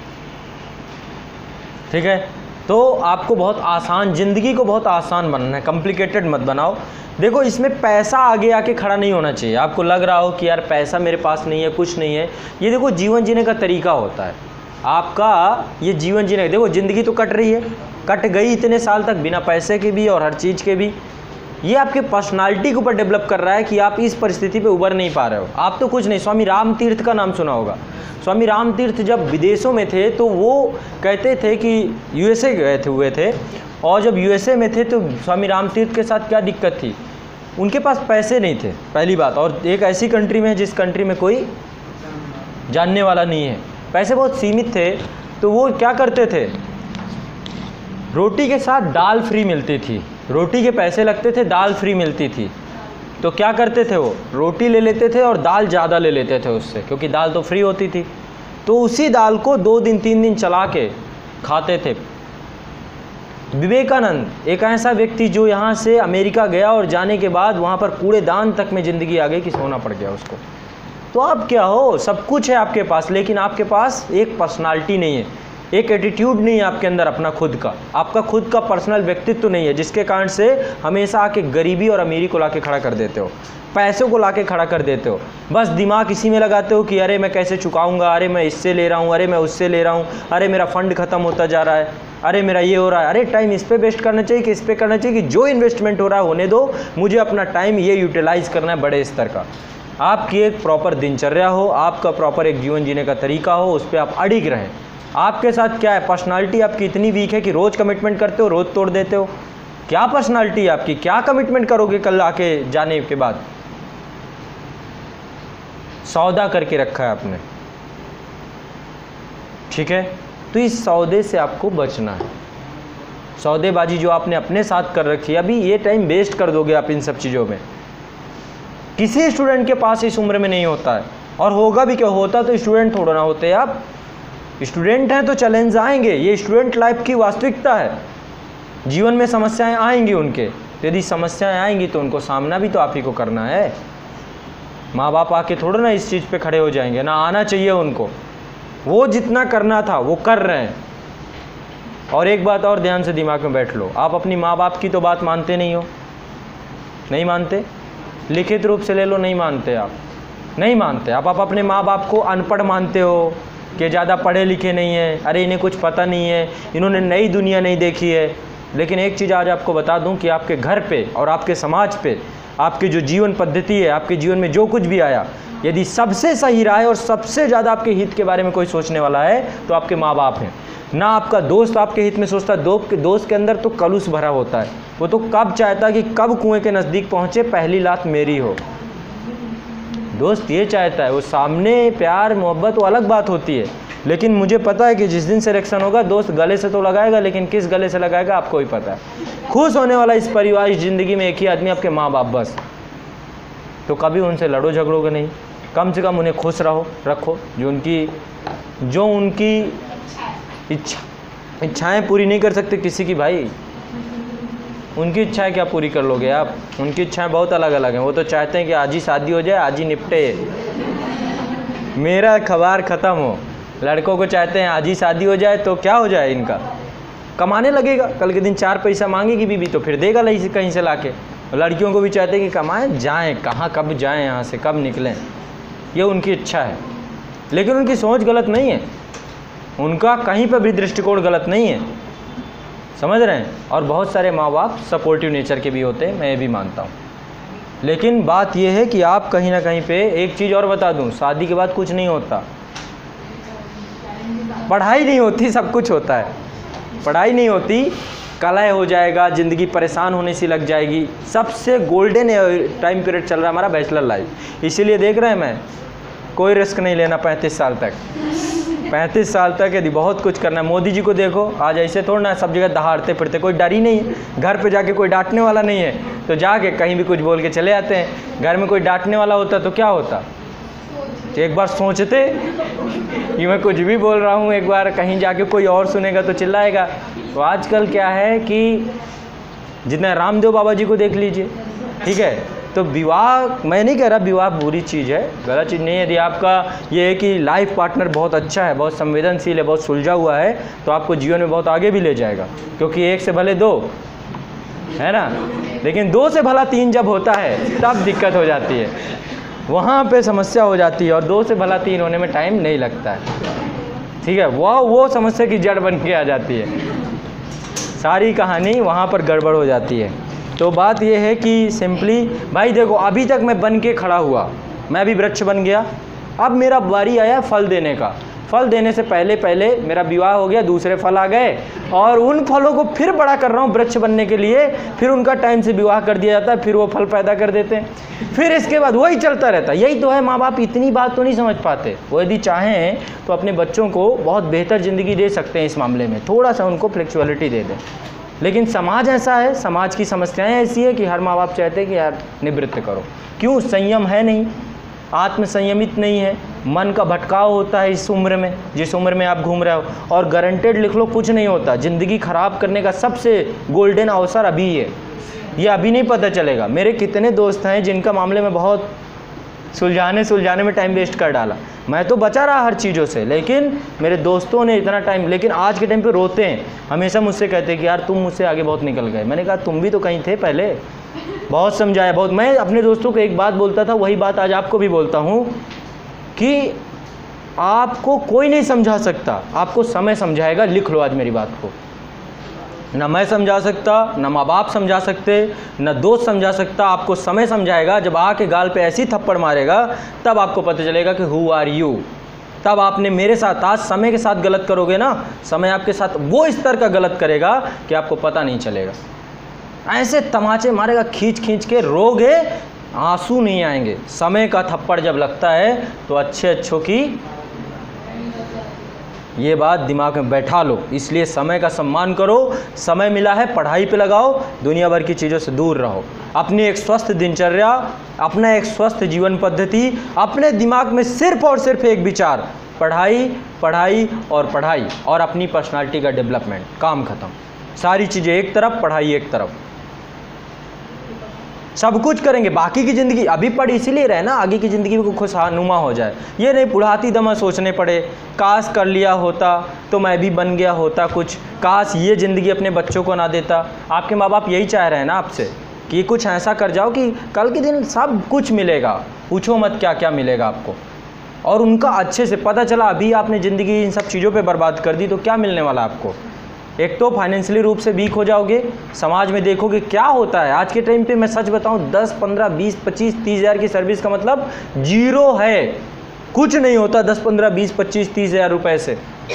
ठीक है? तो आपको बहुत आसान, ज़िंदगी को बहुत आसान बनाना है, कॉम्प्लिकेटेड मत बनाओ। देखो इसमें पैसा आगे आके खड़ा नहीं होना चाहिए। आपको लग रहा हो कि यार पैसा मेरे पास नहीं है, कुछ नहीं है, ये देखो जीवन जीने का तरीका होता है आपका, ये जीवन जीने का, देखो ज़िंदगी तो कट रही है, कट गई इतने साल तक बिना पैसे के भी और हर चीज़ के भी। ये आपके पर्सनालिटी के ऊपर डेवलप कर रहा है कि आप इस परिस्थिति पे उबर नहीं पा रहे हो। आप तो कुछ नहीं, स्वामी राम तीर्थ का नाम सुना होगा। स्वामी राम तीर्थ जब विदेशों में थे तो वो कहते थे कि यूएसए गए थे हुए थे, और जब यूएसए में थे तो स्वामी राम तीर्थ के साथ क्या दिक्कत थी, उनके पास पैसे नहीं थे पहली बात, और एक ऐसी कंट्री में जिस कंट्री में कोई जानने वाला नहीं है, पैसे बहुत सीमित थे। तो वो क्या करते थे, रोटी के साथ दाल फ्री मिलती थी, रोटी के पैसे लगते थे, दाल फ्री मिलती थी, तो क्या करते थे वो रोटी ले लेते थे और दाल ज़्यादा ले लेते थे उससे, क्योंकि दाल तो फ्री होती थी। तो उसी दाल को दो दिन तीन दिन चला के खाते थे। विवेकानंद एक ऐसा व्यक्ति जो यहाँ से अमेरिका गया और जाने के बाद वहाँ पर कूड़ेदान तक में ज़िंदगी आ गई कि सोना पड़ गया उसको। तो तो आप क्या हो, सब कुछ है आपके पास, लेकिन आपके पास एक पर्सनालिटी नहीं है, एक एटीट्यूड नहीं है आपके अंदर अपना खुद का, आपका खुद का पर्सनल व्यक्तित्व तो नहीं है, जिसके कारण से हमेशा आके गरीबी और अमीरी को लाके खड़ा कर देते हो, पैसों को लाके खड़ा कर देते हो। बस दिमाग इसी में लगाते हो कि अरे मैं कैसे चुकाऊंगा, अरे मैं इससे ले रहा हूँ, अरे मैं उससे ले रहा हूँ, अरे मेरा फंड खत्म होता जा रहा है, अरे मेरा ये हो रहा है। अरे टाइम इस पे वेस्ट करना चाहिए कि इस पे करना चाहिए, कि जो इन्वेस्टमेंट हो रहा है होने दो, मुझे अपना टाइम ये यूटिलाइज़ करना है बड़े स्तर का। आपकी एक प्रॉपर दिनचर्या हो, आपका प्रॉपर एक जीवन जीने का तरीका हो, उस पर आप अडिग रहें। आपके साथ क्या है, पर्सनालिटी आपकी इतनी वीक है कि रोज़ कमिटमेंट करते हो, रोज़ तोड़ देते हो। क्या पर्सनालिटी है आपकी, क्या कमिटमेंट करोगे कल आके जाने के बाद? सौदा करके रखा है आपने, ठीक है, तो इस सौदे से आपको बचना है। सौदेबाजी जो आपने अपने साथ कर रखी है, अभी ये टाइम वेस्ट कर दोगे आप इन सब चीज़ों में। किसी स्टूडेंट के पास इस उम्र में नहीं होता है, और होगा भी क्या, होता तो स्टूडेंट थोड़ा ना होते आप। स्टूडेंट हैं तो चैलेंज आएंगे, ये स्टूडेंट लाइफ की वास्तविकता है। जीवन में समस्याएं आएंगी उनके, तो यदि समस्याएं आएंगी तो उनको सामना भी तो आप ही को करना है। माँ बाप आके थोड़ा ना इस चीज़ पे खड़े हो जाएंगे, ना आना चाहिए उनको। वो जितना करना था वो कर रहे हैं। और एक बात और ध्यान से दिमाग में बैठ लो, आप अपनी माँ बाप की तो बात मानते नहीं हो, नहीं मानते, लिखित रूप से ले लो, नहीं मानते, आप नहीं मानते। आप आप अपने माँ बाप को अनपढ़ मानते हो कि ज़्यादा पढ़े लिखे नहीं है, अरे इन्हें कुछ पता नहीं है, इन्होंने नई दुनिया नहीं देखी है। लेकिन एक चीज़ आज आपको बता दूं कि आपके घर पे और आपके समाज पे, आपकी जो जीवन पद्धति है, आपके जीवन में जो कुछ भी आया, यदि सबसे सही रहा है और सबसे ज़्यादा आपके हित के बारे में कोई सोचने वाला है तो आपके माँ बाप हैं। ना आपका दोस्त आपके हित में सोचता है, दोस्त के दोस्त के अंदर तो कलुष भरा होता है, वो तो कब चाहता है कि कब कुएं के नज़दीक पहुँचे, पहली लात मेरी हो। दोस्त ये चाहता है, वो सामने प्यार मोहब्बत वो अलग बात होती है, लेकिन मुझे पता है कि जिस दिन सिलेक्शन होगा दोस्त गले से तो लगाएगा, लेकिन किस गले से लगाएगा आपको ही पता है। खुश होने वाला इस परिवार, इस ज़िंदगी में एक ही आदमी, आपके माँ बाप, बस। तो कभी उनसे लड़ो झगड़ोगे नहीं, कम से कम उन्हें खुश रहो, रखो। जो उनकी जो उनकी इच्छा इच्छाएं पूरी नहीं कर सकते किसी की, भाई उनकी इच्छाएं क्या पूरी कर लोगे आप? उनकी इच्छाएं बहुत अलग अलग हैं। वो तो चाहते हैं कि आज ही शादी हो जाए, आज ही निपटे, मेरा खबर ख़त्म हो। लड़कों को चाहते हैं आज ही शादी हो जाए, तो क्या हो जाए इनका, कमाने लगेगा, कल के दिन चार पैसा मांगेगी बीबी तो फिर देगा नहीं से कहीं से लाके। लड़कियों को भी चाहते हैं कि कमाएं, जाएं कहाँ, कब जाएं यहाँ से, कब निकलें, ये उनकी इच्छा है। लेकिन उनकी सोच गलत नहीं है, उनका कहीं पर भी दृष्टिकोण गलत नहीं है, समझ रहे हैं। और बहुत सारे माँ बाप सपोर्टिव नेचर के भी होते हैं, मैं ये भी मानता हूँ। लेकिन बात यह है कि आप कहीं ना कहीं पे, एक चीज़ और बता दूँ, शादी के बाद कुछ नहीं होता, पढ़ाई नहीं होती, सब कुछ होता है। पढ़ाई नहीं होती, कलह हो जाएगा, ज़िंदगी परेशान होने सी लग जाएगी। सबसे गोल्डन टाइम पीरियड चल रहा है हमारा बैचलर लाइफ, इसीलिए देख रहे हैं मैं कोई रिस्क नहीं लेना पैंतीस साल तक। पैंतीस साल तक यदि बहुत कुछ करना है, मोदी जी को देखो, आज ऐसे थोड़ा ना सब जगह दहाड़ते फिरते, कोई डर ही नहीं है, घर पे जाके कोई डांटने वाला नहीं है, तो जाके कहीं भी कुछ बोल के चले आते हैं। घर में कोई डांटने वाला होता तो क्या होता, एक बार सोचते कि मैं कुछ भी बोल रहा हूँ, एक बार कहीं जाके कोई और सुनेगा तो चिल्लाएगा। तो आजकल क्या है कि जितना रामदेव बाबा जी को देख लीजिए, ठीक है। तो विवाह, मैं नहीं कह रहा विवाह बुरी चीज़ है, गलत चीज़ नहीं है। यदि आपका ये है कि लाइफ पार्टनर बहुत अच्छा है, बहुत संवेदनशील है, बहुत सुलझा हुआ है, तो आपको जीवन में बहुत आगे भी ले जाएगा, क्योंकि एक से भले दो, है ना। लेकिन दो से भला तीन जब होता है तब दिक्कत हो जाती है, वहाँ पे समस्या हो जाती है। और दो से भला तीन होने में टाइम नहीं लगता है, ठीक है। वह वो समस्या की जड़ बन के आ जाती है, सारी कहानी वहाँ पर गड़बड़ हो जाती है। तो बात यह है कि सिंपली भाई देखो, अभी तक मैं बन के खड़ा हुआ, मैं भी वृक्ष बन गया, अब मेरा बारी आया फल देने का। फल देने से पहले पहले मेरा विवाह हो गया, दूसरे फल आ गए, और उन फलों को फिर बड़ा कर रहा हूँ वृक्ष बनने के लिए। फिर उनका टाइम से विवाह कर दिया जाता है, फिर वो फल पैदा कर देते हैं, फिर इसके बाद वही चलता रहता है। यही तो है, माँ बाप इतनी बात तो नहीं समझ पाते। वो यदि चाहें तो अपने बच्चों को बहुत बेहतर ज़िंदगी दे सकते हैं, इस मामले में थोड़ा सा उनको फ्लेक्सिबिलिटी दे दें। लेकिन समाज ऐसा है, समाज की समस्याएं ऐसी है कि हर माँ बाप चाहते हैं कि यार निवृत्त करो। क्यों? संयम है नहीं, आत्म संयमित नहीं है, मन का भटकाव होता है इस उम्र में, जिस उम्र में आप घूम रहे हो। और गारंटेड लिख लो, कुछ नहीं होता। ज़िंदगी ख़राब करने का सबसे गोल्डन अवसर अभी है, ये अभी नहीं पता चलेगा। मेरे कितने दोस्त हैं जिनका मामले में बहुत सुलझाने सुलझाने में टाइम वेस्ट कर डाला। मैं तो बचा रहा हर चीज़ों से, लेकिन मेरे दोस्तों ने इतना टाइम, लेकिन आज के टाइम पे रोते हैं, हमेशा मुझसे कहते हैं कि यार तुम मुझसे आगे बहुत निकल गए। मैंने कहा तुम भी तो कहीं थे पहले, बहुत समझाया बहुत। मैं अपने दोस्तों को एक बात बोलता था, वही बात आज आपको भी बोलता हूँ कि आपको कोई नहीं समझा सकता, आपको समय समझाएगा। लिख लो आज मेरी बात को। ना मैं समझा सकता, ना माँ बाप समझा सकते, ना दोस्त समझा सकता, आपको समय समझाएगा। जब आके गाल पे ऐसी थप्पड़ मारेगा तब आपको पता चलेगा कि हु आर यू। तब आपने मेरे साथ, आज समय के साथ गलत करोगे ना, समय आपके साथ वो स्तर का गलत करेगा कि आपको पता नहीं चलेगा। ऐसे तमाचे मारेगा, खींच खींच के रोगे, आंसू नहीं आएंगे। समय का थप्पड़ जब लगता है तो अच्छे अच्छों की ये बात दिमाग में बैठा लो। इसलिए समय का सम्मान करो। समय मिला है, पढ़ाई पे लगाओ, दुनिया भर की चीज़ों से दूर रहो। अपनी एक स्वस्थ दिनचर्या, अपना एक स्वस्थ जीवन पद्धति, अपने दिमाग में सिर्फ और सिर्फ एक विचार, पढ़ाई पढ़ाई और पढ़ाई, और अपनी पर्सनालिटी का डेवलपमेंट। काम खत्म। सारी चीज़ें एक तरफ, पढ़ाई एक तरफ, सब कुछ करेंगे। बाकी की ज़िंदगी अभी पढ़ इसीलिए रहे ना, आगे की ज़िंदगी को खुशनुमा हो जाए। ये नहीं बुढ़ाती दमा सोचने पड़े, काश कर लिया होता तो मैं भी बन गया होता कुछ, काश ये ज़िंदगी अपने बच्चों को ना देता। आपके माँ बाप यही चाह रहे हैं ना आपसे कि कुछ ऐसा कर जाओ कि कल के दिन सब कुछ मिलेगा, पूछो मत क्या क्या मिलेगा आपको। और उनका अच्छे से पता चला अभी आपने ज़िंदगी इन सब चीज़ों पर बर्बाद कर दी तो क्या मिलने वाला आपको। एक तो फाइनेंशियली रूप से वीक हो जाओगे, समाज में देखोगे क्या होता है आज के टाइम पे। मैं सच बताऊं, दस पंद्रह बीस पच्चीस तीस हज़ार की सर्विस का मतलब जीरो है, कुछ नहीं होता दस पंद्रह बीस पच्चीस तीस हज़ार रुपये से,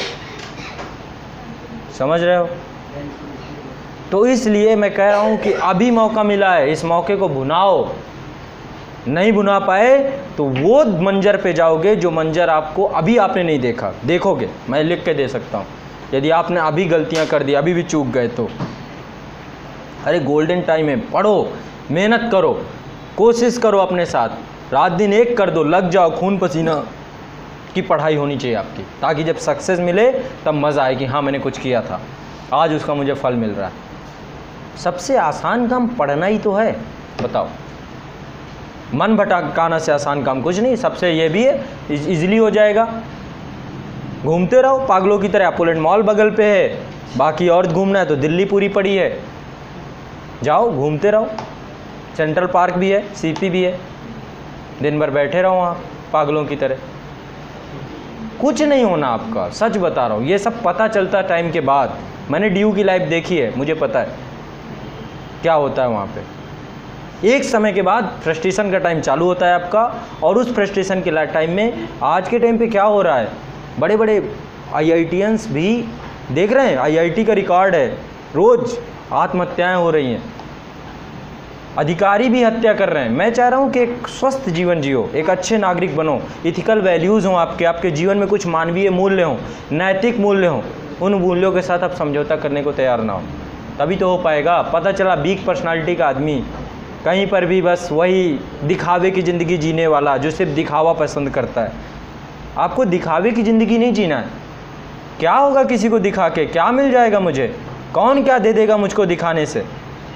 समझ रहे हो। तो इसलिए मैं कह रहा हूं कि अभी मौका मिला है, इस मौके को भुनाओ। नहीं भुना पाए तो वो मंजर पे जाओगे जो मंजर आपको अभी आपने नहीं देखा, देखोगे। मैं लिख के दे सकता हूँ, यदि आपने अभी गलतियां कर दी, अभी भी चूक गए तो। अरे गोल्डन टाइम है, पढ़ो, मेहनत करो, कोशिश करो अपने साथ, रात दिन एक कर दो, लग जाओ, खून पसीना की पढ़ाई होनी चाहिए आपकी, ताकि जब सक्सेस मिले तब मज़ा आए कि हाँ मैंने कुछ किया था, आज उसका मुझे फल मिल रहा है। सबसे आसान काम पढ़ना ही तो है, बताओ। मन भटकाना से आसान काम कुछ नहीं। सबसे ये भी है, इजीली हो जाएगा। घूमते रहो पागलों की तरह। अपोलेंट मॉल बगल पे है, बाकी और घूमना है तो दिल्ली पूरी पड़ी है, जाओ घूमते रहो। सेंट्रल पार्क भी है, सीपी भी है, दिन भर बैठे रहो वहाँ पागलों की तरह। कुछ नहीं होना आपका, सच बता रहा हूँ। ये सब पता चलता है टाइम के बाद। मैंने डी यू की लाइफ देखी है, मुझे पता है क्या होता है वहाँ पे। एक समय के बाद फ्रस्ट्रेशन का टाइम चालू होता है आपका, और उस फ्रस्ट्रेशन के टाइम में आज के टाइम पे क्या हो रहा है, बड़े बड़े आई आई टी एंस भी देख रहे हैं, आई आई टी का रिकॉर्ड है, रोज़ आत्महत्याएं हो रही हैं, अधिकारी भी हत्या कर रहे हैं। मैं चाह रहा हूं कि एक स्वस्थ जीवन जियो, एक अच्छे नागरिक बनो, इथिकल वैल्यूज़ हों आपके, आपके जीवन में कुछ मानवीय मूल्य हों, नैतिक मूल्य हों। उन मूल्यों के साथ आप समझौता करने को तैयार ना हो, तभी तो हो पाएगा। पता चला वीक पर्सनालिटी का आदमी कहीं पर भी बस वही दिखावे की ज़िंदगी जीने वाला, जो सिर्फ दिखावा पसंद करता है। आपको दिखावे की ज़िंदगी नहीं जीना है। क्या होगा किसी को दिखा के, क्या मिल जाएगा मुझे, कौन क्या दे देगा मुझको दिखाने से।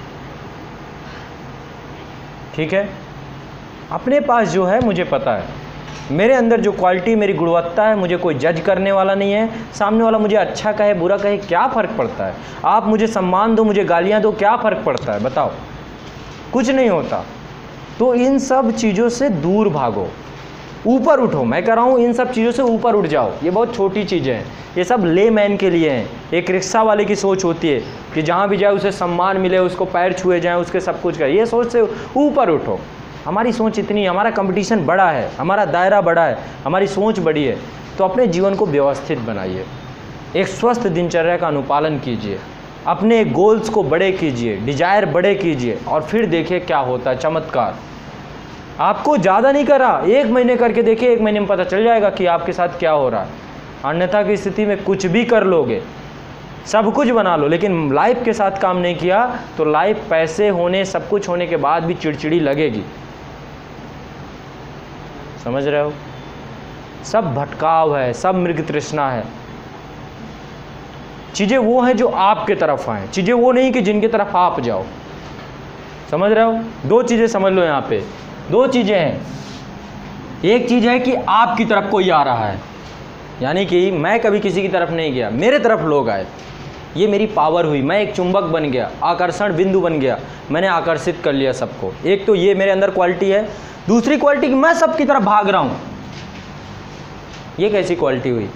ठीक है, अपने पास जो है मुझे पता है, मेरे अंदर जो क्वालिटी, मेरी गुणवत्ता है, मुझे कोई जज करने वाला नहीं है। सामने वाला मुझे अच्छा कहे बुरा कहे क्या फ़र्क पड़ता है। आप मुझे सम्मान दो, मुझे गालियाँ दो, क्या फ़र्क पड़ता है बताओ, कुछ नहीं होता। तो इन सब चीज़ों से दूर भागो, ऊपर उठो। मैं कह रहा हूँ इन सब चीज़ों से ऊपर उठ जाओ। ये बहुत छोटी चीज़ें हैं, ये सब ले मैन के लिए हैं। एक रिक्शा वाले की सोच होती है कि जहाँ भी जाए उसे सम्मान मिले, उसको पैर छुए जाएँ, उसके सब कुछ करे। ये सोच से ऊपर उठो। हमारी सोच इतनी, हमारा कंपटीशन बड़ा है, हमारा दायरा बड़ा है, हमारी सोच बड़ी है। तो अपने जीवन को व्यवस्थित बनाइए, एक स्वस्थ दिनचर्या का अनुपालन कीजिए, अपने गोल्स को बड़े कीजिए, डिजायर बड़े कीजिए, और फिर देखिए क्या होता है चमत्कार। आपको ज़्यादा नहीं करा, एक महीने करके देखिए, एक महीने में पता चल जाएगा कि आपके साथ क्या हो रहा है। अन्यथा की स्थिति में कुछ भी कर लोगे, सब कुछ बना लो, लेकिन लाइफ के साथ काम नहीं किया तो लाइफ पैसे होने, सब कुछ होने के बाद भी चिड़चिड़ी लगेगी। समझ रहे हो, सब भटकाव है, सब मृग तृष्णा है। चीज़ें वो हैं जो आपके तरफ आए, चीज़ें वो नहीं कि जिनकी तरफ आप जाओ। समझ रहे हो, दो चीज़ें समझ लो यहाँ पे, दो चीज़ें हैं। एक चीज़ है कि आपकी तरफ कोई आ रहा है, यानी कि मैं कभी किसी की तरफ नहीं गया, मेरे तरफ लोग आए, ये मेरी पावर हुई, मैं एक चुंबक बन गया, आकर्षण बिंदु बन गया, मैंने आकर्षित कर लिया सबको। एक तो ये मेरे अंदर क्वालिटी है। दूसरी क्वालिटी कि मैं सबकी तरफ भाग रहा हूँ, ये कैसी क्वालिटी हुई?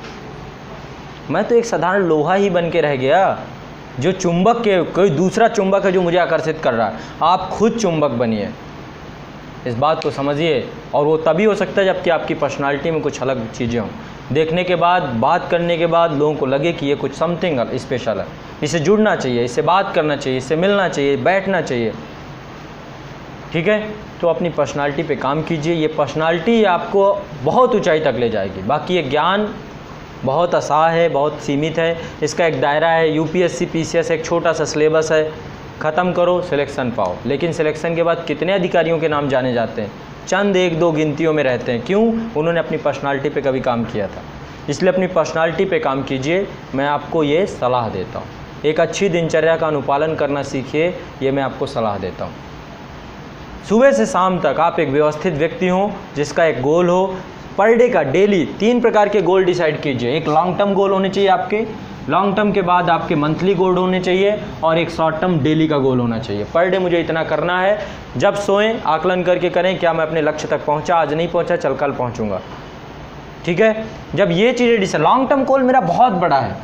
मैं तो एक साधारण लोहा ही बन के रह गया, जो चुंबक के कोई दूसरा चुंबक है जो मुझे आकर्षित कर रहा है। आप खुद चुंबक बनिए, इस बात को समझिए। और वो तभी हो सकता है जबकि आपकी पर्सनालिटी में कुछ अलग चीज़ें हों। देखने के बाद, बात करने के बाद लोगों को लगे कि ये कुछ समथिंग स्पेशल है, इससे जुड़ना चाहिए, इससे बात करना चाहिए, इससे मिलना चाहिए, बैठना चाहिए। ठीक है, तो अपनी पर्सनालिटी पे काम कीजिए। ये पर्सनालिटी आपको बहुत ऊंचाई तक ले जाएगी। बाकी ये ज्ञान बहुत आसान है, बहुत सीमित है, इसका एक दायरा है। यूपीएससी पीसीएस एक छोटा सा सिलेबस है, ख़त्म करो, सिलेक्शन पाओ। लेकिन सिलेक्शन के बाद कितने अधिकारियों के नाम जाने जाते हैं? चंद एक दो गिनतियों में रहते हैं। क्यों? उन्होंने अपनी पर्सनालिटी पे कभी काम किया था। इसलिए अपनी पर्सनालिटी पे काम कीजिए, मैं आपको ये सलाह देता हूँ। एक अच्छी दिनचर्या का अनुपालन करना सीखिए, ये मैं आपको सलाह देता हूँ। सुबह से शाम तक आप एक व्यवस्थित व्यक्ति हों, जिसका एक गोल हो। पर डे का डेली तीन प्रकार के गोल डिसाइड कीजिए। एक लॉन्ग टर्म गोल होने चाहिए आपके, लॉन्ग टर्म के बाद आपके मंथली गोल होने चाहिए, और एक शॉर्ट टर्म डेली का गोल होना चाहिए। पर डे मुझे इतना करना है। जब सोएं आकलन करके करें, क्या मैं अपने लक्ष्य तक पहुंचा? आज नहीं पहुंचा, चल कल पहुंचूंगा। ठीक है, जब ये चीज़ें डिसाइड, लॉन्ग टर्म गोल मेरा बहुत बड़ा है,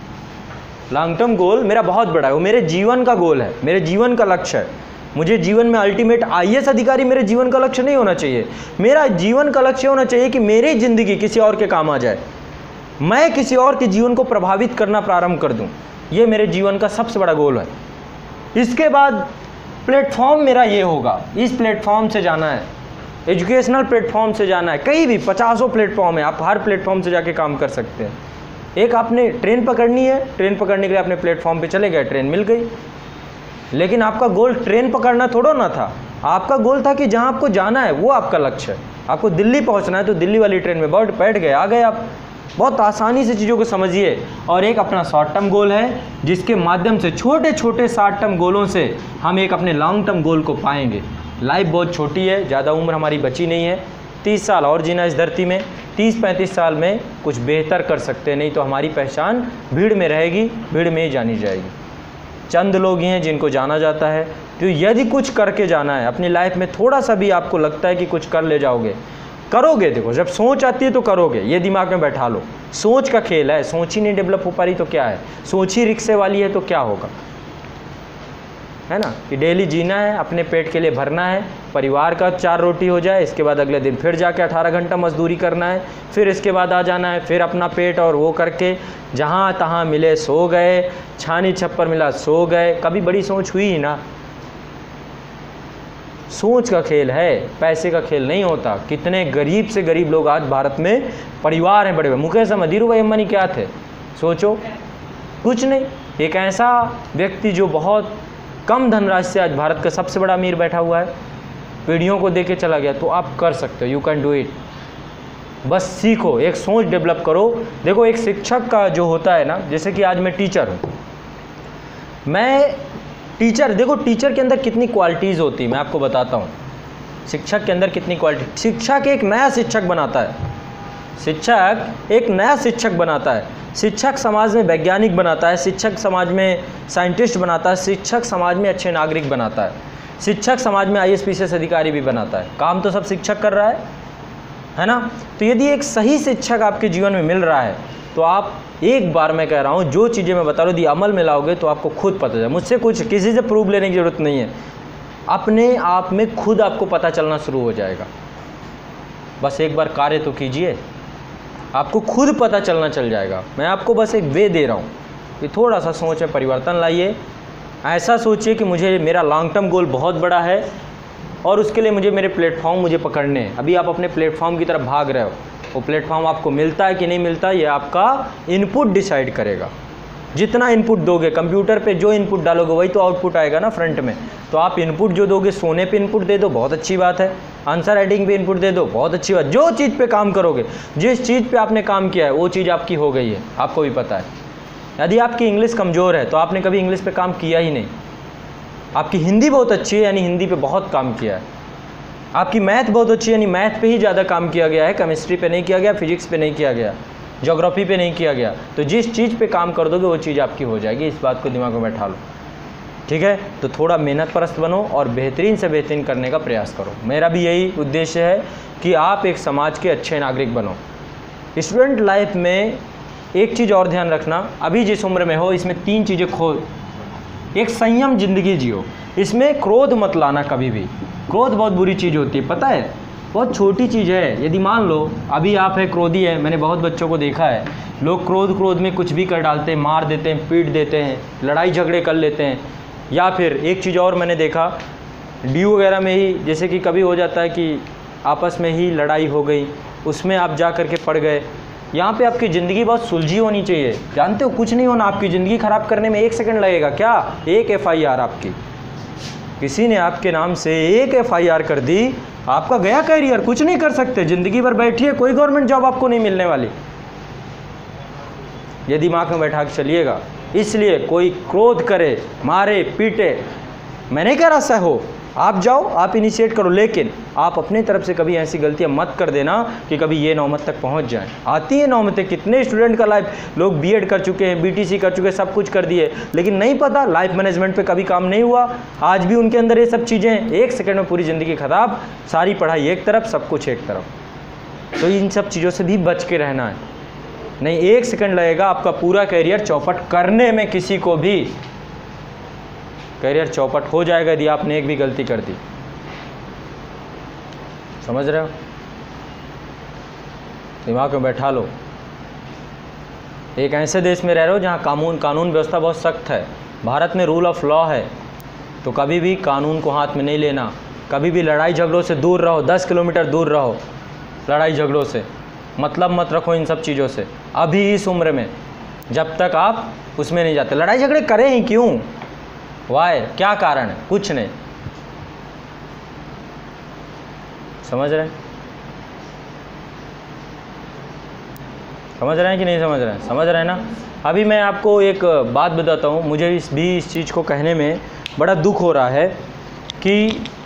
लॉन्ग टर्म गोल मेरा बहुत बड़ा है, वो मेरे जीवन का गोल है, मेरे जीवन का लक्ष्य है। मुझे जीवन में अल्टीमेट आईएएस अधिकारी मेरे जीवन का लक्ष्य नहीं होना चाहिए। मेरा जीवन का लक्ष्य होना चाहिए कि मेरी ज़िंदगी किसी और के काम आ जाए, मैं किसी और के जीवन को प्रभावित करना प्रारंभ कर दूं। ये मेरे जीवन का सबसे बड़ा गोल है। इसके बाद प्लेटफॉर्म मेरा ये होगा, इस प्लेटफॉर्म से जाना है, एजुकेशनल प्लेटफॉर्म से जाना है। कहीं भी पचासों प्लेटफॉर्म है, आप हर प्लेटफॉर्म से जाके काम कर सकते हैं। एक आपने ट्रेन पकड़नी है, ट्रेन पकड़ने के लिए अपने प्लेटफॉर्म पे चले गए, ट्रेन मिल गई। लेकिन आपका गोल ट्रेन पकड़ना थोड़ा ना था, आपका गोल था कि जहाँ आपको जाना है वो आपका लक्ष्य है। आपको दिल्ली पहुँचना है तो दिल्ली वाली ट्रेन में बैठ बैठ गए, आ गए आप। बहुत आसानी से चीज़ों को समझिए। और एक अपना शॉर्ट टर्म गोल है, जिसके माध्यम से छोटे छोटे शॉर्ट टर्म गोलों से हम एक अपने लॉन्ग टर्म गोल को पाएंगे। लाइफ बहुत छोटी है, ज़्यादा उम्र हमारी बची नहीं है। तीस साल और जीना इस धरती में, तीस पैंतीस साल में कुछ बेहतर कर सकते हैं, नहीं तो हमारी पहचान भीड़ में रहेगी, भीड़ में ही जानी जाएगी। चंद लोग ही हैं जिनको जाना जाता है। तो यदि कुछ करके जाना है अपनी लाइफ में, थोड़ा सा भी आपको लगता है कि कुछ कर ले जाओगे, करोगे। देखो, जब सोच आती है तो करोगे, ये दिमाग में बैठा लो। सोच का खेल है, सोच ही नहीं डेवलप हो पा रही तो क्या है? सोच ही रिक्शे वाली है तो क्या होगा? है ना, कि डेली जीना है, अपने पेट के लिए भरना है, परिवार का चार रोटी हो जाए, इसके बाद अगले दिन फिर जाके अठारह घंटा मजदूरी करना है, फिर इसके बाद आ जाना है, फिर अपना पेट और वो करके जहाँ तहाँ मिले सो गए, छानी छप्पर मिला सो गए। कभी बड़ी सोच हुई ही ना। सोच का खेल है, पैसे का खेल नहीं होता। कितने गरीब से गरीब लोग आज भारत में परिवार हैं बड़े बड़े। मुकेश अंबानी, धीरू भाई अंबानी क्या थे? सोचो, कुछ नहीं। एक ऐसा व्यक्ति जो बहुत कम धनराशि से आज भारत का सबसे बड़ा अमीर बैठा हुआ है, पीढ़ियों को दे के चला गया। तो आप कर सकते हो, यू कैन डू इट। बस सीखो, एक सोच डेवलप करो। देखो, एक शिक्षक का जो होता है ना, जैसे कि आज मैं टीचर हूँ, मैं टीचर, देखो टीचर के अंदर कितनी क्वालिटीज़ होती है, मैं आपको बताता हूँ। शिक्षक के अंदर कितनी क्वालिटी, शिक्षक एक नया शिक्षक बनाता है, शिक्षक एक नया शिक्षक बनाता है। शिक्षक समाज में वैज्ञानिक बनाता है, शिक्षक समाज में साइंटिस्ट बनाता है, शिक्षक समाज में अच्छे नागरिक बनाता है, शिक्षक समाज में I A S P S अधिकारी भी बनाता है। काम तो सब शिक्षक कर रहा है, है ना। तो यदि एक सही शिक्षक आपके जीवन में मिल रहा है तो आप, एक बार मैं कह रहा हूँ, जो चीज़ें मैं बता रहा हूँ यदि अमल में लाओगे तो आपको खुद पता चले। मुझसे कुछ किसी से प्रूफ लेने की ज़रूरत नहीं है, अपने आप में खुद आपको पता चलना शुरू हो जाएगा। बस एक बार कार्य तो कीजिए, आपको खुद पता चलना चल जाएगा। मैं आपको बस एक वे दे रहा हूँ कि थोड़ा सा सोच में परिवर्तन लाइए। ऐसा सोचिए कि मुझे, मेरा लॉन्ग टर्म गोल बहुत बड़ा है और उसके लिए मुझे मेरे प्लेटफॉर्म मुझे पकड़ने हैं। अभी आप अपने प्लेटफॉर्म की तरफ भाग रहे हो, वो प्लेटफॉर्म आपको मिलता है कि नहीं मिलता, ये आपका इनपुट डिसाइड करेगा। जितना इनपुट दोगे, कंप्यूटर पे जो इनपुट डालोगे वही तो आउटपुट आएगा ना फ्रंट में। तो आप इनपुट जो दोगे, सोने पे इनपुट दे दो, बहुत अच्छी बात है। आंसर राइटिंग पे इनपुट दे दो, बहुत अच्छी बात। जो चीज़ पे काम करोगे, जिस चीज़ पे आपने काम किया है वो चीज़ आपकी हो गई है, आपको भी पता है। यदि आपकी इंग्लिश कमज़ोर है तो आपने कभी इंग्लिश पे काम किया ही नहीं। आपकी हिंदी बहुत अच्छी है, यानी हिंदी पे बहुत काम किया है। आपकी मैथ बहुत अच्छी है, यानी मैथ पे ही ज़्यादा काम किया गया है, केमिस्ट्री पे नहीं किया गया, फिजिक्स पे नहीं किया गया, ज्योग्राफी पे नहीं किया गया। तो जिस चीज़ पे काम कर दोगे वो चीज़ आपकी हो जाएगी, इस बात को दिमाग में बैठा लो, ठीक है। तो थोड़ा मेहनत परस्त बनो और बेहतरीन से बेहतरीन करने का प्रयास करो। मेरा भी यही उद्देश्य है कि आप एक समाज के अच्छे नागरिक बनो। स्टूडेंट लाइफ में एक चीज़ और ध्यान रखना, अभी जिस उम्र में हो इसमें तीन चीज़ें खो, एक संयम ज़िंदगी जियो, इसमें क्रोध मत लाना कभी भी। क्रोध बहुत बुरी चीज़ होती है, पता है, बहुत छोटी चीज़ है। यदि मान लो अभी आप है क्रोधी है, मैंने बहुत बच्चों को देखा है, लोग क्रोध क्रोध में कुछ भी कर डालते हैं, मार देते हैं, पीट देते हैं, लड़ाई झगड़े कर लेते हैं। या फिर एक चीज़ और मैंने देखा, ड्यू वगैरह में ही जैसे कि कभी हो जाता है कि आपस में ही लड़ाई हो गई, उसमें आप जा कर के पड़ गए। यहाँ पे आपकी ज़िंदगी बहुत सुलझी होनी चाहिए, जानते हो, कुछ नहीं होना, आपकी ज़िंदगी ख़राब करने में एक सेकंड लगेगा। क्या? एक एफ आई आर आपकी, किसी ने आपके नाम से एक एफ आई आर कर दी, आपका गया कैरियर, कुछ नहीं कर सकते, ज़िंदगी भर बैठिए, कोई गवर्नमेंट जॉब आपको नहीं मिलने वाली। ये दिमाग में बैठा के चलिएगा। इसलिए कोई क्रोध करे, मारे पीटे, मैं नहीं कह रहा सा हो, आप जाओ, आप इनिशिएट करो, लेकिन आप अपने तरफ से कभी ऐसी गलतियां मत कर देना कि कभी ये नौमत तक पहुंच जाए। आती है नौमतें, कितने स्टूडेंट का लाइफ, लोग बी एड कर चुके हैं, बी टी सी कर चुके हैं, सब कुछ कर दिए, लेकिन नहीं पता, लाइफ मैनेजमेंट पे कभी काम नहीं हुआ। आज भी उनके अंदर ये सब चीज़ें, एक सेकंड में पूरी ज़िंदगी खराब, सारी पढ़ाई एक तरफ, सब कुछ एक तरफ। तो इन सब चीज़ों से भी बच के रहना है, नहीं एक सेकंड लगेगा आपका पूरा करियर चौपट करने में, किसी को भी करियर चौपट हो जाएगा यदि आपने एक भी गलती कर दी। समझ रहे हो? दिमाग में बैठा लो। एक ऐसे देश में रह रहे हो जहाँ कानून कानून व्यवस्था बहुत सख्त है, भारत में रूल ऑफ लॉ है, तो कभी भी कानून को हाथ में नहीं लेना, कभी भी लड़ाई झगड़ों से दूर रहो, दस किलोमीटर दूर रहो लड़ाई झगड़ों से, मतलब मत रखो इन सब चीज़ों से। अभी इस उम्र में जब तक आप उसमें नहीं जाते, लड़ाई झगड़े करें ही क्यों, वाय, क्या कारण है? कुछ नहीं। समझ रहे हैं? समझ रहे हैं कि नहीं समझ रहे हैं? समझ रहे हैं ना? अभी मैं आपको एक बात बताता हूँ, मुझे इस भी इस चीज़ को कहने में बड़ा दुख हो रहा है कि